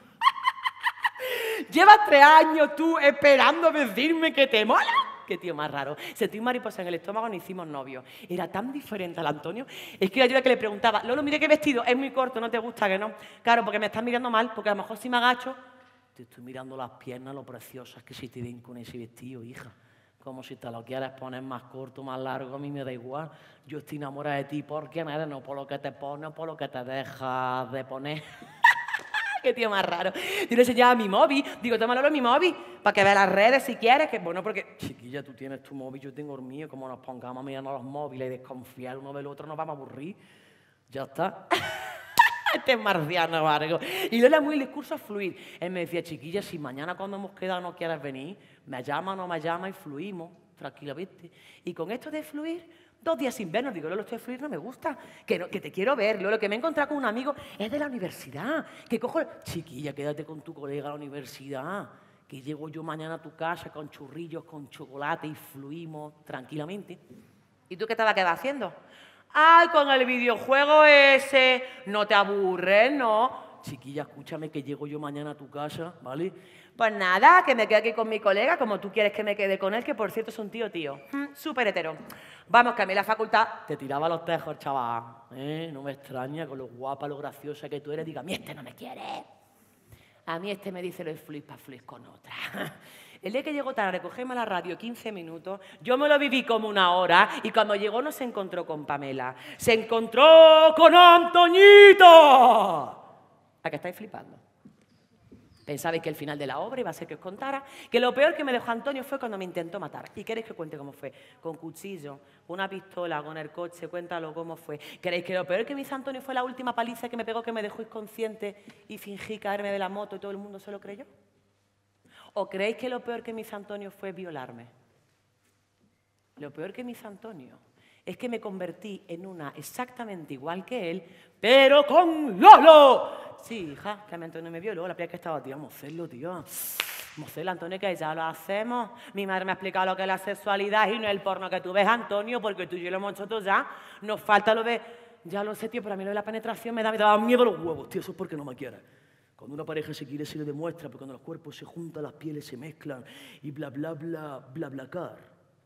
Llevas tres años tú esperando decirme que te mola. Qué tío más raro. Sentí un mariposa en el estómago, nos hicimos novios. Era tan diferente al Antonio. Es que yo que le preguntaba, Lolo, mire qué vestido, es muy corto, ¿no te gusta que no? Claro, porque me estás mirando mal, porque a lo mejor si me agacho, te estoy mirando las piernas, lo preciosas que si te ven con ese vestido, hija. Como si te lo quieres poner más corto, más largo, a mí me da igual. Yo estoy enamorada de ti por quién eres, no por lo que te pones, por lo que te dejas de poner. Qué tío más raro. Yo le enseñaba mi móvil. Digo, tómalo mi móvil para que veas las redes si quieres. Que bueno, porque, chiquilla, tú tienes tu móvil, yo tengo el mío. Como nos pongamos mirando los móviles y desconfiar uno del otro, nos vamos a aburrir. Ya está. Este es marciano, Vargo. Y Lola muy el discurso a fluir. Él me decía, chiquilla, si mañana cuando hemos quedado no quieres venir, me llama o no me llama y fluimos tranquilamente. Y con esto de fluir, dos días sin vernos, digo, Lolo, esto de fluir no me gusta, que, no, que te quiero ver, Lolo, que me he encontrado con un amigo, es de la universidad, que cojo, chiquilla, quédate con tu colega a la universidad, que llego yo mañana a tu casa con churrillos, con chocolate y fluimos tranquilamente. ¿Y tú qué te vas a quedar haciendo? Ay, con el videojuego ese, no te aburres, ¿no? Chiquilla, escúchame que llego yo mañana a tu casa, ¿vale? Pues nada, que me quede aquí con mi colega, como tú quieres que me quede con él, que por cierto es un tío tío, mm, súper hetero. Vamos, que a mí la facultad te tiraba los tejos, chaval. ¿Eh? No me extraña con lo guapa, lo graciosa que tú eres, diga, a mí este no me quiere. A mí este me dice lo de fluir para fluir con otra. El día que llegó tarde, recogemos la radio quince minutos, yo me lo viví como una hora y cuando llegó no se encontró con Pamela, se encontró con Antoñito. ¿A qué estáis flipando? Pensabais que el final de la obra iba a ser que os contara que lo peor que me dejó Antonio fue cuando me intentó matar. ¿Y queréis que cuente cómo fue? Con cuchillo, una pistola, con el coche, cuéntalo cómo fue. ¿Queréis que lo peor que me hizo Antonio fue la última paliza que me pegó, que me dejó inconsciente y fingí caerme de la moto y todo el mundo se lo creyó? ¿O creéis que lo peor que me hizo Antonio fue violarme? Lo peor que me hizo Antonio es que me convertí en una exactamente igual que él, pero con Lolo. Sí, hija, que Antonio me violó, la primera que estaba, tío, vamos a hacerlo, tío. Vamos a hacerlo, Antonio, que ya lo hacemos. Mi madre me ha explicado lo que es la sexualidad y no el porno que tú ves, Antonio, porque tú y yo lo hemos hecho todo ya. Nos falta lo de... Ya lo sé, tío, pero a mí lo de la penetración me da, me da miedo los huevos, tío, eso es porque no me quieres. Cuando una pareja se quiere se le demuestra, porque cuando los cuerpos se juntan, las pieles se mezclan y bla, bla, bla, bla, bla, car.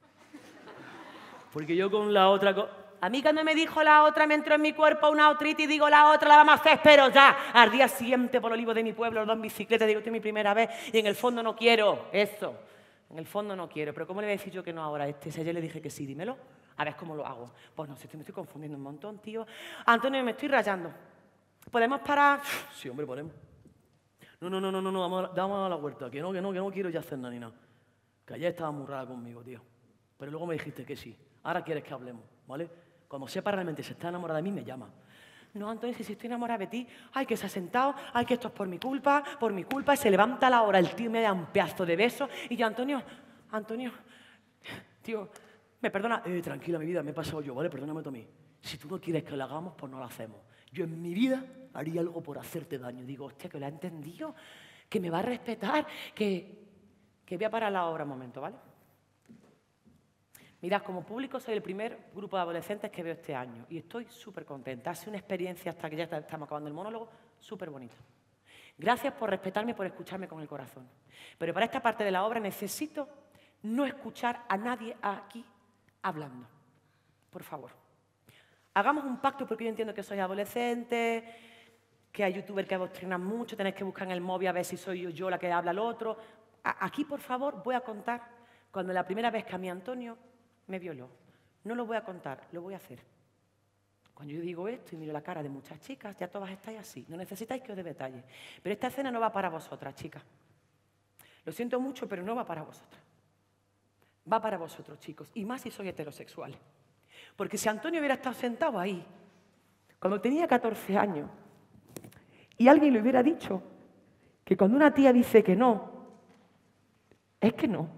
Porque yo con la otra... Co a mí cuando me dijo la otra, me entró en mi cuerpo una otrita y digo, la otra la vamos a hacer, pero ya. Al día siguiente por Olivo de mi pueblo, los dos en bicicleta, digo, esta es mi primera vez y en el fondo no quiero eso. En el fondo no quiero. Pero ¿cómo le voy a decir yo que no ahora a este? Si ayer le dije que sí, dímelo. A ver cómo lo hago. Pues no sé, me estoy confundiendo un montón, tío. Antonio, me estoy rayando. ¿Podemos parar? Sí, hombre, podemos. No, no, no, no, no, no, vamos a, vamos a dar la vuelta. Que no, que no, que no quiero ya hacer nada ni nada. Que ayer estabas muy rara conmigo, tío. Pero luego me dijiste que sí. Ahora quieres que hablemos, ¿vale? Cuando sepa realmente si está enamorada de mí, me llama. No, Antonio, si estoy enamorada de ti, ay, que se ha sentado, ay, que esto es por mi culpa, por mi culpa, y se levanta a la hora, el tío me da un pedazo de beso, y yo, Antonio, Antonio, tío, ¿me perdona? Eh, tranquila, mi vida, me he pasado yo, ¿vale? Perdóname tú a mí. Si tú no quieres que lo hagamos, pues no lo hacemos. Yo en mi vida haría algo por hacerte daño. Digo, hostia, que lo ha entendido, que me va a respetar, que, que voy a parar la obra un momento, ¿vale? Mirad, como público soy el primer grupo de adolescentes que veo este año y estoy súper contenta. Ha sido una experiencia, hasta que ya estamos acabando el monólogo, súper bonita. Gracias por respetarme y por escucharme con el corazón. Pero para esta parte de la obra necesito no escuchar a nadie aquí hablando. Por favor. Hagamos un pacto porque yo entiendo que sois adolescentes, que hay youtubers que adoctrinan mucho, tenéis que buscar en el móvil a ver si soy yo, yo la que habla al otro. Aquí, por favor, voy a contar cuando la primera vez que a mí Antonio me violó. No lo voy a contar, lo voy a hacer. Cuando yo digo esto y miro la cara de muchas chicas, ya todas estáis así. No necesitáis que os dé detalles. Pero esta escena no va para vosotras, chicas. Lo siento mucho, pero no va para vosotras. Va para vosotros, chicos. Y más si sois heterosexuales. Porque si Antonio hubiera estado sentado ahí, cuando tenía catorce años, y alguien le hubiera dicho que cuando una tía dice que no, es que no.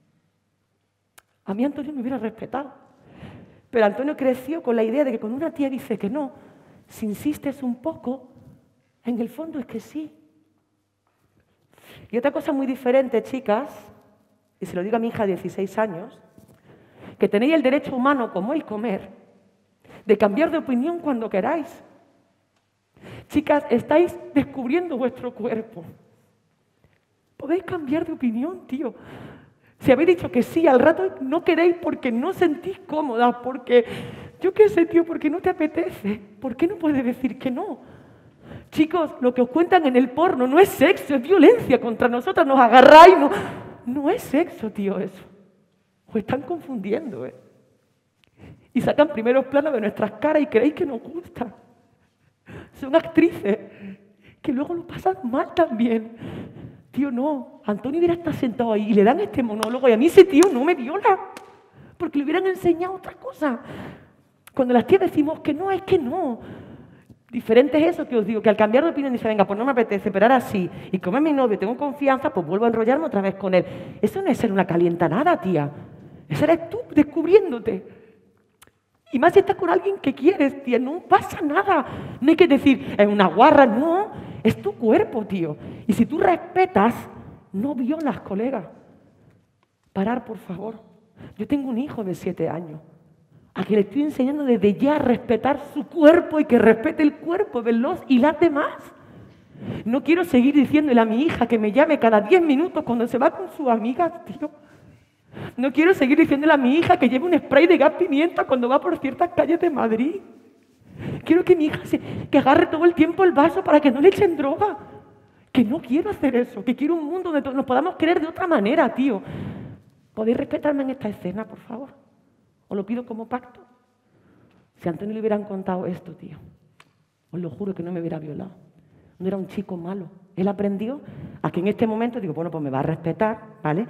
A mí Antonio me hubiera respetado. Pero Antonio creció con la idea de que cuando una tía dice que no, si insistes un poco, en el fondo es que sí. Y otra cosa muy diferente, chicas, y se lo digo a mi hija de dieciséis años, que tenéis el derecho humano, como el comer, de cambiar de opinión cuando queráis. Chicas, estáis descubriendo vuestro cuerpo. Podéis cambiar de opinión, tío. Si habéis dicho que sí, al rato no queréis porque no sentís cómoda, porque, yo qué sé, tío, porque no te apetece. ¿Por qué no puedes decir que no? Chicos, lo que os cuentan en el porno no es sexo, es violencia contra nosotras, nos agarráis, no, no es sexo, tío, eso. Os están confundiendo, ¿eh? Y sacan primeros planos de nuestras caras y creéis que nos gusta. Son actrices que luego lo pasan mal también. Tío, no. Antonio hubiera estado sentado ahí y le dan este monólogo y a mí ese tío no me viola. Porque le hubieran enseñado otra cosa. Cuando las tías decimos que no, es que no. Diferente es eso que os digo, que al cambiar de opinión dice, venga, pues no me apetece, pero ahora sí. Y como es mi novio, tengo confianza, pues vuelvo a enrollarme otra vez con él. Eso no es ser una calienta nada, tía. Eso eres tú descubriéndote. Y más si estás con alguien que quieres, tía, no pasa nada. No hay que decir, es una guarra, no. Es tu cuerpo, tío. Y si tú respetas, no violas, colega. Parar, por favor. Yo tengo un hijo de siete años, a quien le estoy enseñando desde ya a respetar su cuerpo y que respete el cuerpo de los y las demás. No quiero seguir diciéndole a mi hija que me llame cada diez minutos cuando se va con sus amigas, tío. No quiero seguir diciéndole a mi hija que lleve un spray de gas pimienta cuando va por ciertas calles de Madrid. Quiero que mi hija se, que agarre todo el tiempo el vaso para que no le echen droga. Que no quiero hacer eso, que quiero un mundo donde nos podamos querer de otra manera, tío. ¿Podéis respetarme en esta escena, por favor? Os lo pido como pacto. Si a Antonio le hubieran contado esto, tío, os lo juro que no me hubiera violado. No era un chico malo. Él aprendió a que en este momento, digo, bueno, pues me va a respetar, ¿vale?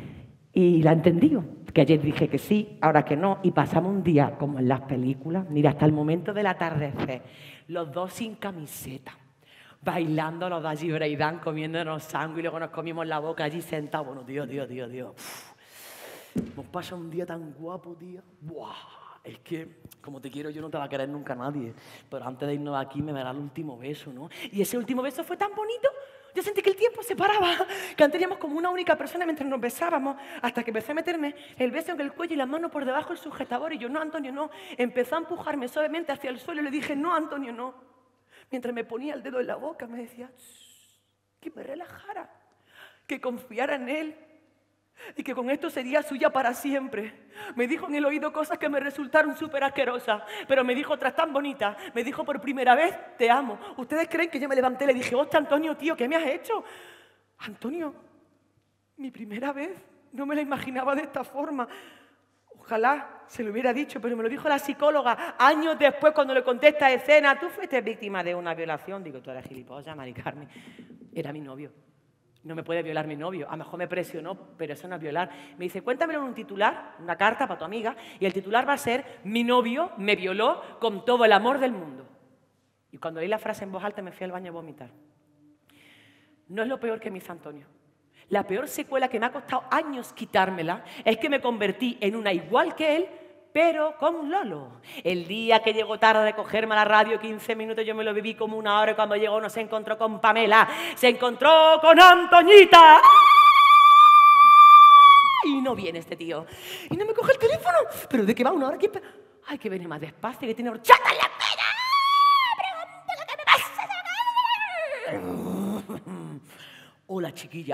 Y la entendió, que ayer dije que sí, ahora que no, y pasamos un día como en las películas, mira, hasta el momento del atardecer, los dos sin camiseta, bailando los dos allí breakdance, comiéndonos sangre y luego nos comimos la boca allí sentados. Bueno, tío, tío, tío, tío. Uf. Nos pasa un día tan guapo, tío. Buah. Es que, como te quiero yo, no te va a querer nunca nadie. Pero antes de irnos de aquí me dará el último beso, ¿no? Y ese último beso fue tan bonito. Yo sentí que el tiempo se paraba, que antes teníamos como una única persona mientras nos besábamos, hasta que empecé a meterme el beso en el cuello y la mano por debajo del sujetador. Y yo, no, Antonio, no. Empezó a empujarme suavemente hacia el suelo y le dije, no, Antonio, no. Mientras me ponía el dedo en la boca, me decía, que me relajara, que confiara en él y que con esto sería suya para siempre. Me dijo en el oído cosas que me resultaron súper asquerosas, pero me dijo otras tan bonitas. Me dijo por primera vez, te amo. ¿Ustedes creen que yo me levanté y le dije, hostia, Antonio, tío, ¿qué me has hecho? Antonio, mi primera vez, no me la imaginaba de esta forma. Ojalá se lo hubiera dicho, pero me lo dijo la psicóloga años después cuando le conté esta escena. Tú fuiste víctima de una violación. Digo, tú eres gilipollas, Mari Carmen. Era mi novio. No me puede violar mi novio. A lo mejor me presionó, pero eso no es violar. Me dice, cuéntamelo en un titular, una carta para tu amiga, y el titular va a ser, mi novio me violó con todo el amor del mundo. Y cuando leí la frase en voz alta me fui al baño a vomitar. No es lo peor que me hizo Antonio. La peor secuela que me ha costado años quitármela es que me convertí en una igual que él, pero con Lolo. El día que llegó tarde a recogerme a la radio, quince minutos, yo me lo viví como una hora y cuando llegó no se encontró con Pamela, se encontró con Antoñita. Y no viene este tío. Y no me coge el teléfono. ¿Pero de qué va una hora? Ay, que viene más despacio, que tiene horchata en la pera. Pregunta lo que me pasa. Hola, chiquilla.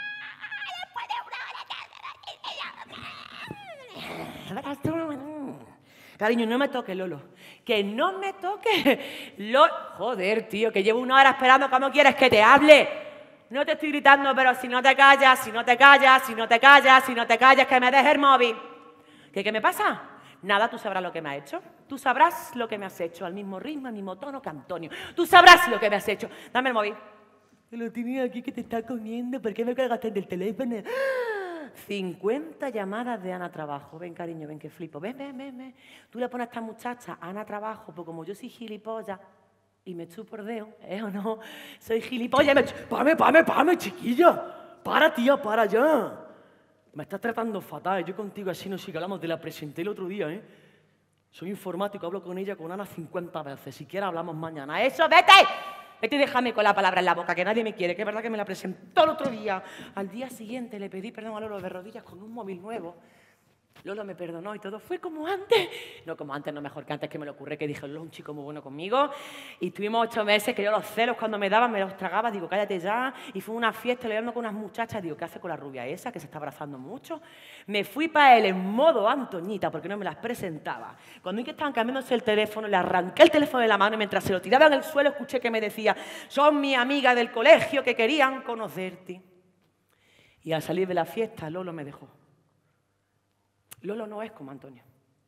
Cariño, no me toque, Lolo. Que no me toque. Lolo. Joder, tío, que llevo una hora esperando. ¿Cómo quieres que te hable? No te estoy gritando, pero si no te callas, si no te callas, si no te callas, si no te callas, que me dejes el móvil. ¿Qué, qué me pasa? Nada, tú sabrás lo que me has hecho. Tú sabrás lo que me has hecho, al mismo ritmo, al mismo tono que Antonio. Tú sabrás lo que me has hecho. Dame el móvil. Lo tienes aquí que te está comiendo. ¿Por qué me cargaste del teléfono? cincuenta llamadas de Ana Trabajo. Ven, cariño, ven que flipo. Ven, ven, ven, ven. Tú le pones a esta muchacha, Ana Trabajo, pues como yo soy gilipollas y me chupo el dedo, ¿eh o no? Soy gilipollas y me chupo... Pame, pame, pame, chiquilla. Para, tía, para ya. Me estás tratando fatal. Yo contigo así no sé que hablamos. Te la presenté el otro día, ¿eh? Soy informático, hablo con ella, con Ana, cincuenta veces. Si quieres hablamos mañana. ¡Eso, vete! Vete y déjame con la palabra en la boca, que nadie me quiere, que es verdad que me la presentó el otro día. Al día siguiente le pedí perdón a Lolo de rodillas con un móvil nuevo. Lolo me perdonó y todo fue como antes. No como antes, no mejor que antes, que me lo ocurre, que dije, Lolo es un chico muy bueno conmigo. Y estuvimos ocho meses, que yo los celos cuando me daban, me los tragaba, digo, cállate ya. Y fue una fiesta, le ando con unas muchachas, digo, ¿qué hace con la rubia esa, que se está abrazando mucho? Me fui para él en modo Antoñita, porque no me las presentaba. Cuando vi que estaban cambiándose el teléfono, le arranqué el teléfono de la mano y mientras se lo tiraba en el suelo, escuché que me decía, son mi amiga del colegio que querían conocerte. Y al salir de la fiesta, Lolo me dejó. Lolo no es como Antonio.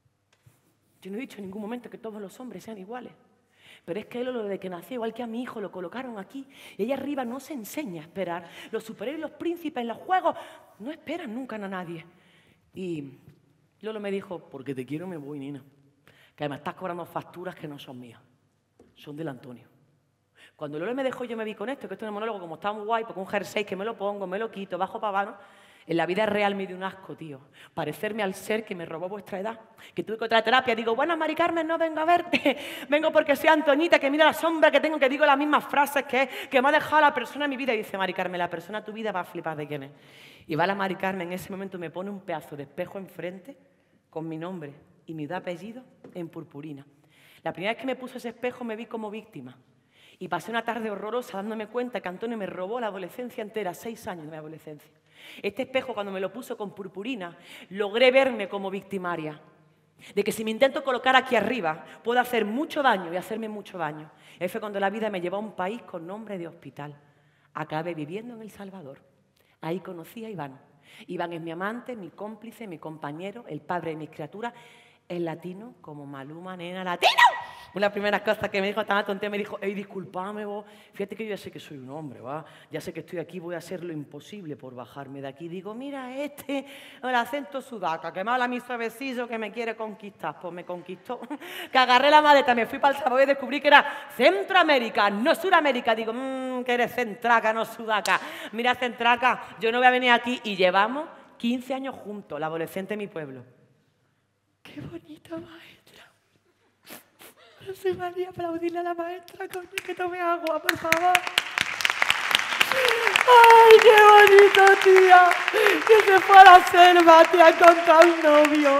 Yo no he dicho en ningún momento que todos los hombres sean iguales. Pero es que Lolo, desde que nació, igual que a mi hijo, lo colocaron aquí. Y allá arriba no se enseña a esperar. Los superhéroes, los príncipes, en los juegos, no esperan nunca a nadie. Y Lolo me dijo, porque te quiero me voy, nena. Que me estás cobrando facturas que no son mías. Son del Antonio. Cuando Lolo me dejó, yo me vi con esto, que esto es un monólogo como está muy guay, porque un jersey que me lo pongo, me lo quito, bajo para abajo. En la vida real me dio un asco, tío. Parecerme al ser que me robó vuestra edad. Que tuve que otra terapia. Digo, bueno, Mari Carmen, no vengo a verte. Vengo porque soy Antoñita, que mira la sombra que tengo, que digo las mismas frases que, que me ha dejado la persona en mi vida. Y dice, Mari Carmen, la persona de tu vida va a flipar de quién es. Y va la Mari Carmen, en ese momento me pone un pedazo de espejo enfrente con mi nombre y mi apellido en purpurina. La primera vez que me puse ese espejo me vi como víctima. Y pasé una tarde horrorosa dándome cuenta que Antonio me robó la adolescencia entera, seis años de mi adolescencia. Este espejo, cuando me lo puso con purpurina, logré verme como victimaria. De que si me intento colocar aquí arriba, puedo hacer mucho daño y hacerme mucho daño. Y fue cuando la vida me llevó a un país con nombre de hospital. Acabé viviendo en El Salvador. Ahí conocí a Iván. Iván es mi amante, mi cómplice, mi compañero, el padre de mis criaturas. Es latino como Maluma, nena, latino. Una de las primeras cosas que me dijo, estaba tontería, me dijo, hey, discúlpame vos, fíjate que yo ya sé que soy un hombre, ¿va? Ya sé que estoy aquí, voy a hacer lo imposible por bajarme de aquí. Digo, mira este, el acento sudaca, que me habla mi suavecillo, que me quiere conquistar. Pues me conquistó. Que agarré la maleta, me fui para El Salvador y descubrí que era Centroamérica, no Suramérica. Digo, mmm, que eres centraca, no sudaca. Mira, centraca, yo no voy a venir aquí. Y llevamos quince años juntos, la adolescente de mi pueblo. ¡Qué bonito, maestra! Soy María, aplaudirle a la maestra, coño, que tome agua, por favor. ¡Ay, qué bonito, tía! Que se fue a la selva, tía, a encontrar un novio.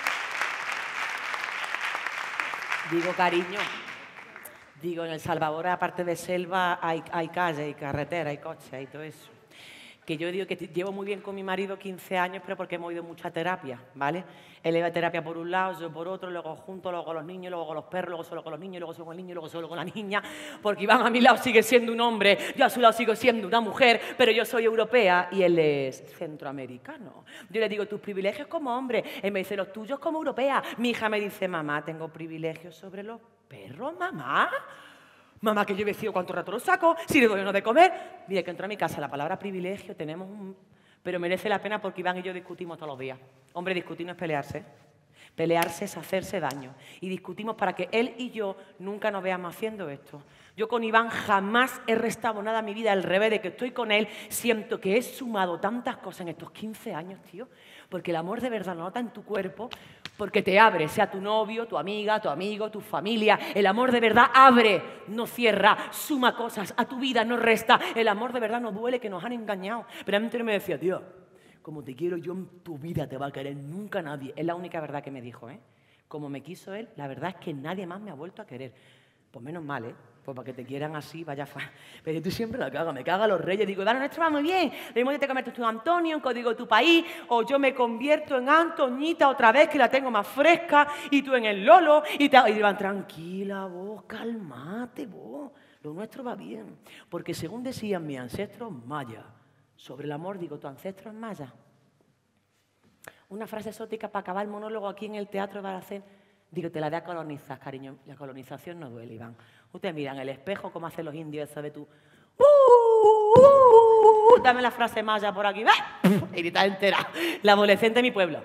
Digo, cariño, digo, en El Salvador, aparte de selva, hay, hay calle, hay carretera, hay coche, hay todo eso. Que yo digo que llevo muy bien con mi marido quince años, pero porque hemos ido mucha terapia, ¿vale? Él iba a terapia por un lado, yo por otro, luego juntos, luego con los niños, luego con los perros, luego solo con los niños, luego solo con el niño, luego solo con la niña, porque Iván a mi lado sigue siendo un hombre, yo a su lado sigo siendo una mujer, pero yo soy europea y él es centroamericano. Yo le digo, tus privilegios como hombre, él me dice, los tuyos como europea. Mi hija me dice, mamá, tengo privilegios sobre los perros, mamá. Mamá, que yo he vestido cuánto rato lo saco, si le doy uno de comer. Mira, que entró a mi casa la palabra privilegio, tenemos un... Pero merece la pena porque Iván y yo discutimos todos los días. Hombre, discutir no es pelearse. Pelearse es hacerse daño. Y discutimos para que él y yo nunca nos veamos haciendo esto. Yo con Iván jamás he restado nada a mi vida, al revés de que estoy con él, siento que he sumado tantas cosas en estos quince años, tío, porque el amor de verdad lo nota en tu cuerpo, porque te abre, sea tu novio, tu amiga, tu amigo, tu familia. El amor de verdad abre, no cierra, suma cosas a tu vida, no resta. El amor de verdad no duele, que nos han engañado. Pero a mí me decía, tío, como te quiero yo en tu vida te va a querer nunca nadie. Es la única verdad que me dijo, ¿eh? Como me quiso él, la verdad es que nadie más me ha vuelto a querer. Pues menos mal, ¿eh? Pues para que te quieran así, vaya fa... Pero tú siempre la cagas, me caga los reyes. Digo, Iván, esto va muy bien. Lo mismo te conviertes tú en Antonio, en código de tu país, o yo me convierto en Antoñita otra vez, que la tengo más fresca, y tú en el Lolo, y te y Iván, tranquila vos, calmate vos. Lo nuestro va bien. Porque según decían mis ancestros mayas, sobre el amor, digo, ¿tu ancestro es maya? Una frase exótica para acabar el monólogo aquí en el Teatro de Baracén. Digo, te la voy a colonizar, cariño. La colonización no duele, Iván. Usted mira en el espejo cómo hacen los indios, ¿sabes tú? Uh, uh, uh, dame la frase maya por aquí. ¡Ah! Y grita entera. La adolescente de mi pueblo.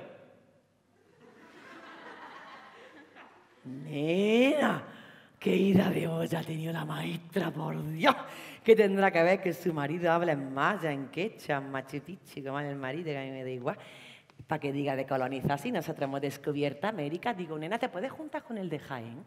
Nena, qué ida de olla ha tenido la maestra, por Dios. ¿Qué tendrá que ver que su marido habla en maya, en quechua, en machupichi, como en el marido, que a mí me da igual? Para que diga de colonizar, si nosotros hemos descubierto América. Digo, nena, ¿te puedes juntar con el de Jaén?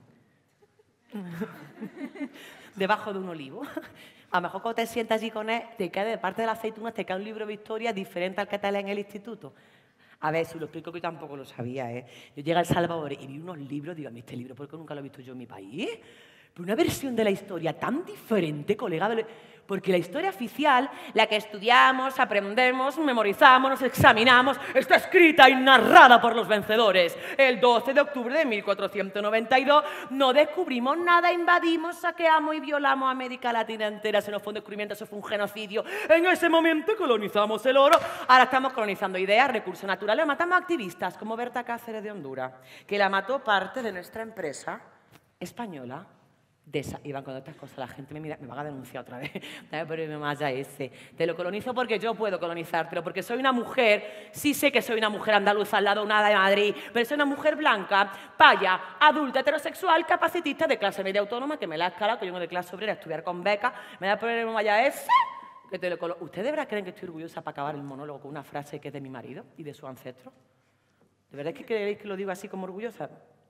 Debajo de un olivo. A lo mejor cuando te sientas allí con él, te cae de parte de las aceitunas, te cae un libro de historia diferente al que te lee en el instituto. A ver, si lo explico que tampoco lo sabía, ¿eh? Yo llegué a El Salvador y vi unos libros, digo, a mí este libro, ¿por qué nunca lo he visto yo en mi país? Pero una versión de la historia tan diferente, colega, porque la historia oficial, la que estudiamos, aprendemos, memorizamos, nos examinamos, está escrita y narrada por los vencedores. El doce de octubre de mil cuatrocientos noventa y dos no descubrimos nada, invadimos, saqueamos y violamos a América Latina entera. Eso no fue un descubrimiento, eso fue un genocidio. En ese momento colonizamos el oro, ahora estamos colonizando ideas, recursos naturales, matamos activistas como Berta Cáceres de Honduras, que la mató parte de nuestra empresa española. De esa, Iván, cuando estas cosas la gente me mira, me van a denunciar otra vez. Pero me malla ese. Te lo colonizo porque yo puedo colonizártelo, porque soy una mujer, sí sé que soy una mujer andaluza al lado de una de Madrid, pero soy una mujer blanca, paya, adulta, heterosexual, capacitista de clase media autónoma, que me la ha escalado, que yo vengo de clase obrera, estudiar con beca, me da por el malla ese. Que te lo colo ¿Ustedes de verdad creen que estoy orgullosa para acabar el monólogo con una frase que es de mi marido y de su ancestro? ¿De verdad es que creéis que lo digo así como orgullosa?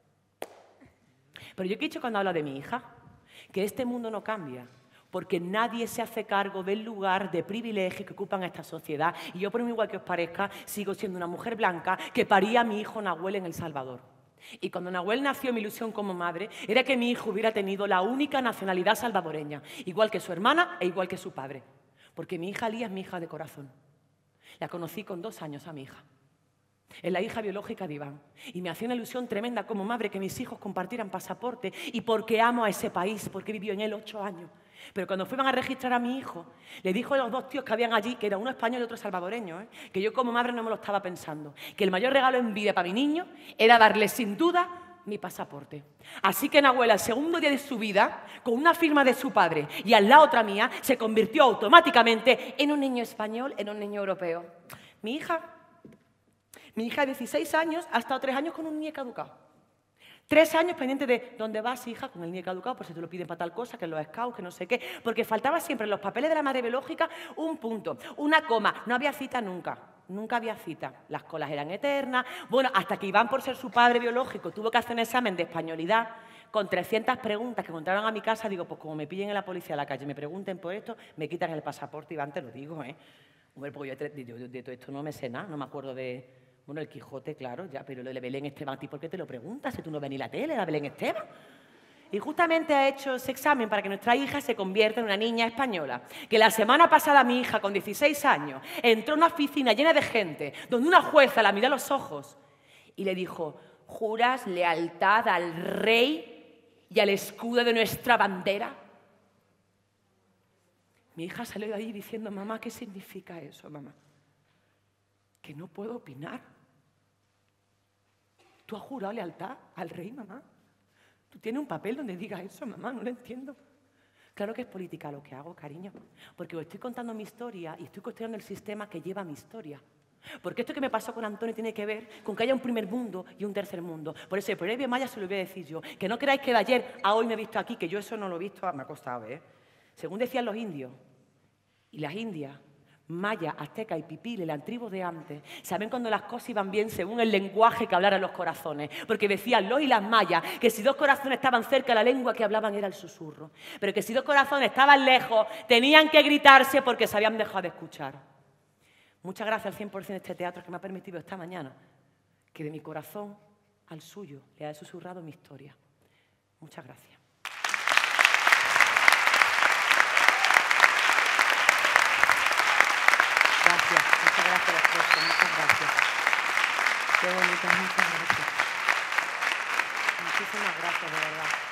Pero yo qué he dicho cuando hablo de mi hija, que este mundo no cambia, porque nadie se hace cargo del lugar de privilegio que ocupan esta sociedad. Y yo, por muy igual que os parezca, sigo siendo una mujer blanca que paría a mi hijo Nahuel en El Salvador. Y cuando Nahuel nació, mi ilusión como madre era que mi hijo hubiera tenido la única nacionalidad salvadoreña, igual que su hermana e igual que su padre. Porque mi hija Lía es mi hija de corazón. La conocí con dos años a mi hija. Es la hija biológica de Iván. Y me hacía una ilusión tremenda como madre que mis hijos compartieran pasaporte, y porque amo a ese país, porque vivió en él ocho años. Pero cuando fueron a registrar a mi hijo, le dijo a los dos tíos que habían allí, que era uno español y otro salvadoreño, ¿eh? que yo como madre no me lo estaba pensando, que el mayor regalo en vida para mi niño era darle sin duda mi pasaporte. Así que Nahuel, al segundo día de su vida, con una firma de su padre y al lado otra mía, se convirtió automáticamente en un niño español, en un niño europeo. Mi hija... Mi hija de dieciséis años ha estado tres años con un niño caducado. Tres años pendiente de ¿dónde vas, hija? Con el niño caducado, por si te lo piden para tal cosa, que en los scouts, que no sé qué. Porque faltaba siempre en los papeles de la madre biológica un punto, una coma. No había cita nunca. Nunca había cita. Las colas eran eternas. Bueno, hasta que Iván, por ser su padre biológico, tuvo que hacer un examen de españolidad con trescientas preguntas que encontraron a mi casa. Digo, pues como me pillen en la policía a la calle, me pregunten por esto, me quitan el pasaporte. Iván, te lo digo, ¿eh? Hombre, porque yo de, de, de todo esto no me sé nada, no me acuerdo de... Bueno, el Quijote, claro, ya, pero lo de Belén Esteban, ¿a ti por qué te lo preguntas? Si tú no ves ni la tele, la Belén Esteban. Y justamente ha hecho ese examen para que nuestra hija se convierta en una niña española. Que la semana pasada mi hija, con dieciséis años, entró en una oficina llena de gente, donde una jueza la miró a los ojos y le dijo, ¿juras lealtad al rey y al escudo de nuestra bandera? Mi hija salió de ahí diciendo, mamá, ¿qué significa eso, mamá? Que no puedo opinar. ¿Tú has jurado lealtad al rey, mamá? ¿Tú tienes un papel donde diga eso, mamá? No lo entiendo. Claro que es política lo que hago, cariño, porque os estoy contando mi historia y estoy cuestionando el sistema que lleva mi historia. Porque esto que me pasó con Antonio tiene que ver con que haya un primer mundo y un tercer mundo. Por eso el proverbio maya se lo voy a decir yo. Que no creáis que de ayer a hoy me he visto aquí, que yo eso no lo he visto, me ha costado, ¿eh? Según decían los indios y las indias, maya, azteca y pipile, la tribu de antes, saben cuando las cosas iban bien según el lenguaje que hablaran los corazones. Porque decían los y las mayas que si dos corazones estaban cerca, la lengua que hablaban era el susurro. Pero que si dos corazones estaban lejos, tenían que gritarse porque se habían dejado de escuchar. Muchas gracias al cien por cien de este teatro que me ha permitido esta mañana que de mi corazón al suyo le haya susurrado mi historia. Muchas gracias. Gracias, muchas gracias a los tres, muchas gracias. Qué bonita, muchas gracias. Muchísimas gracias, de verdad.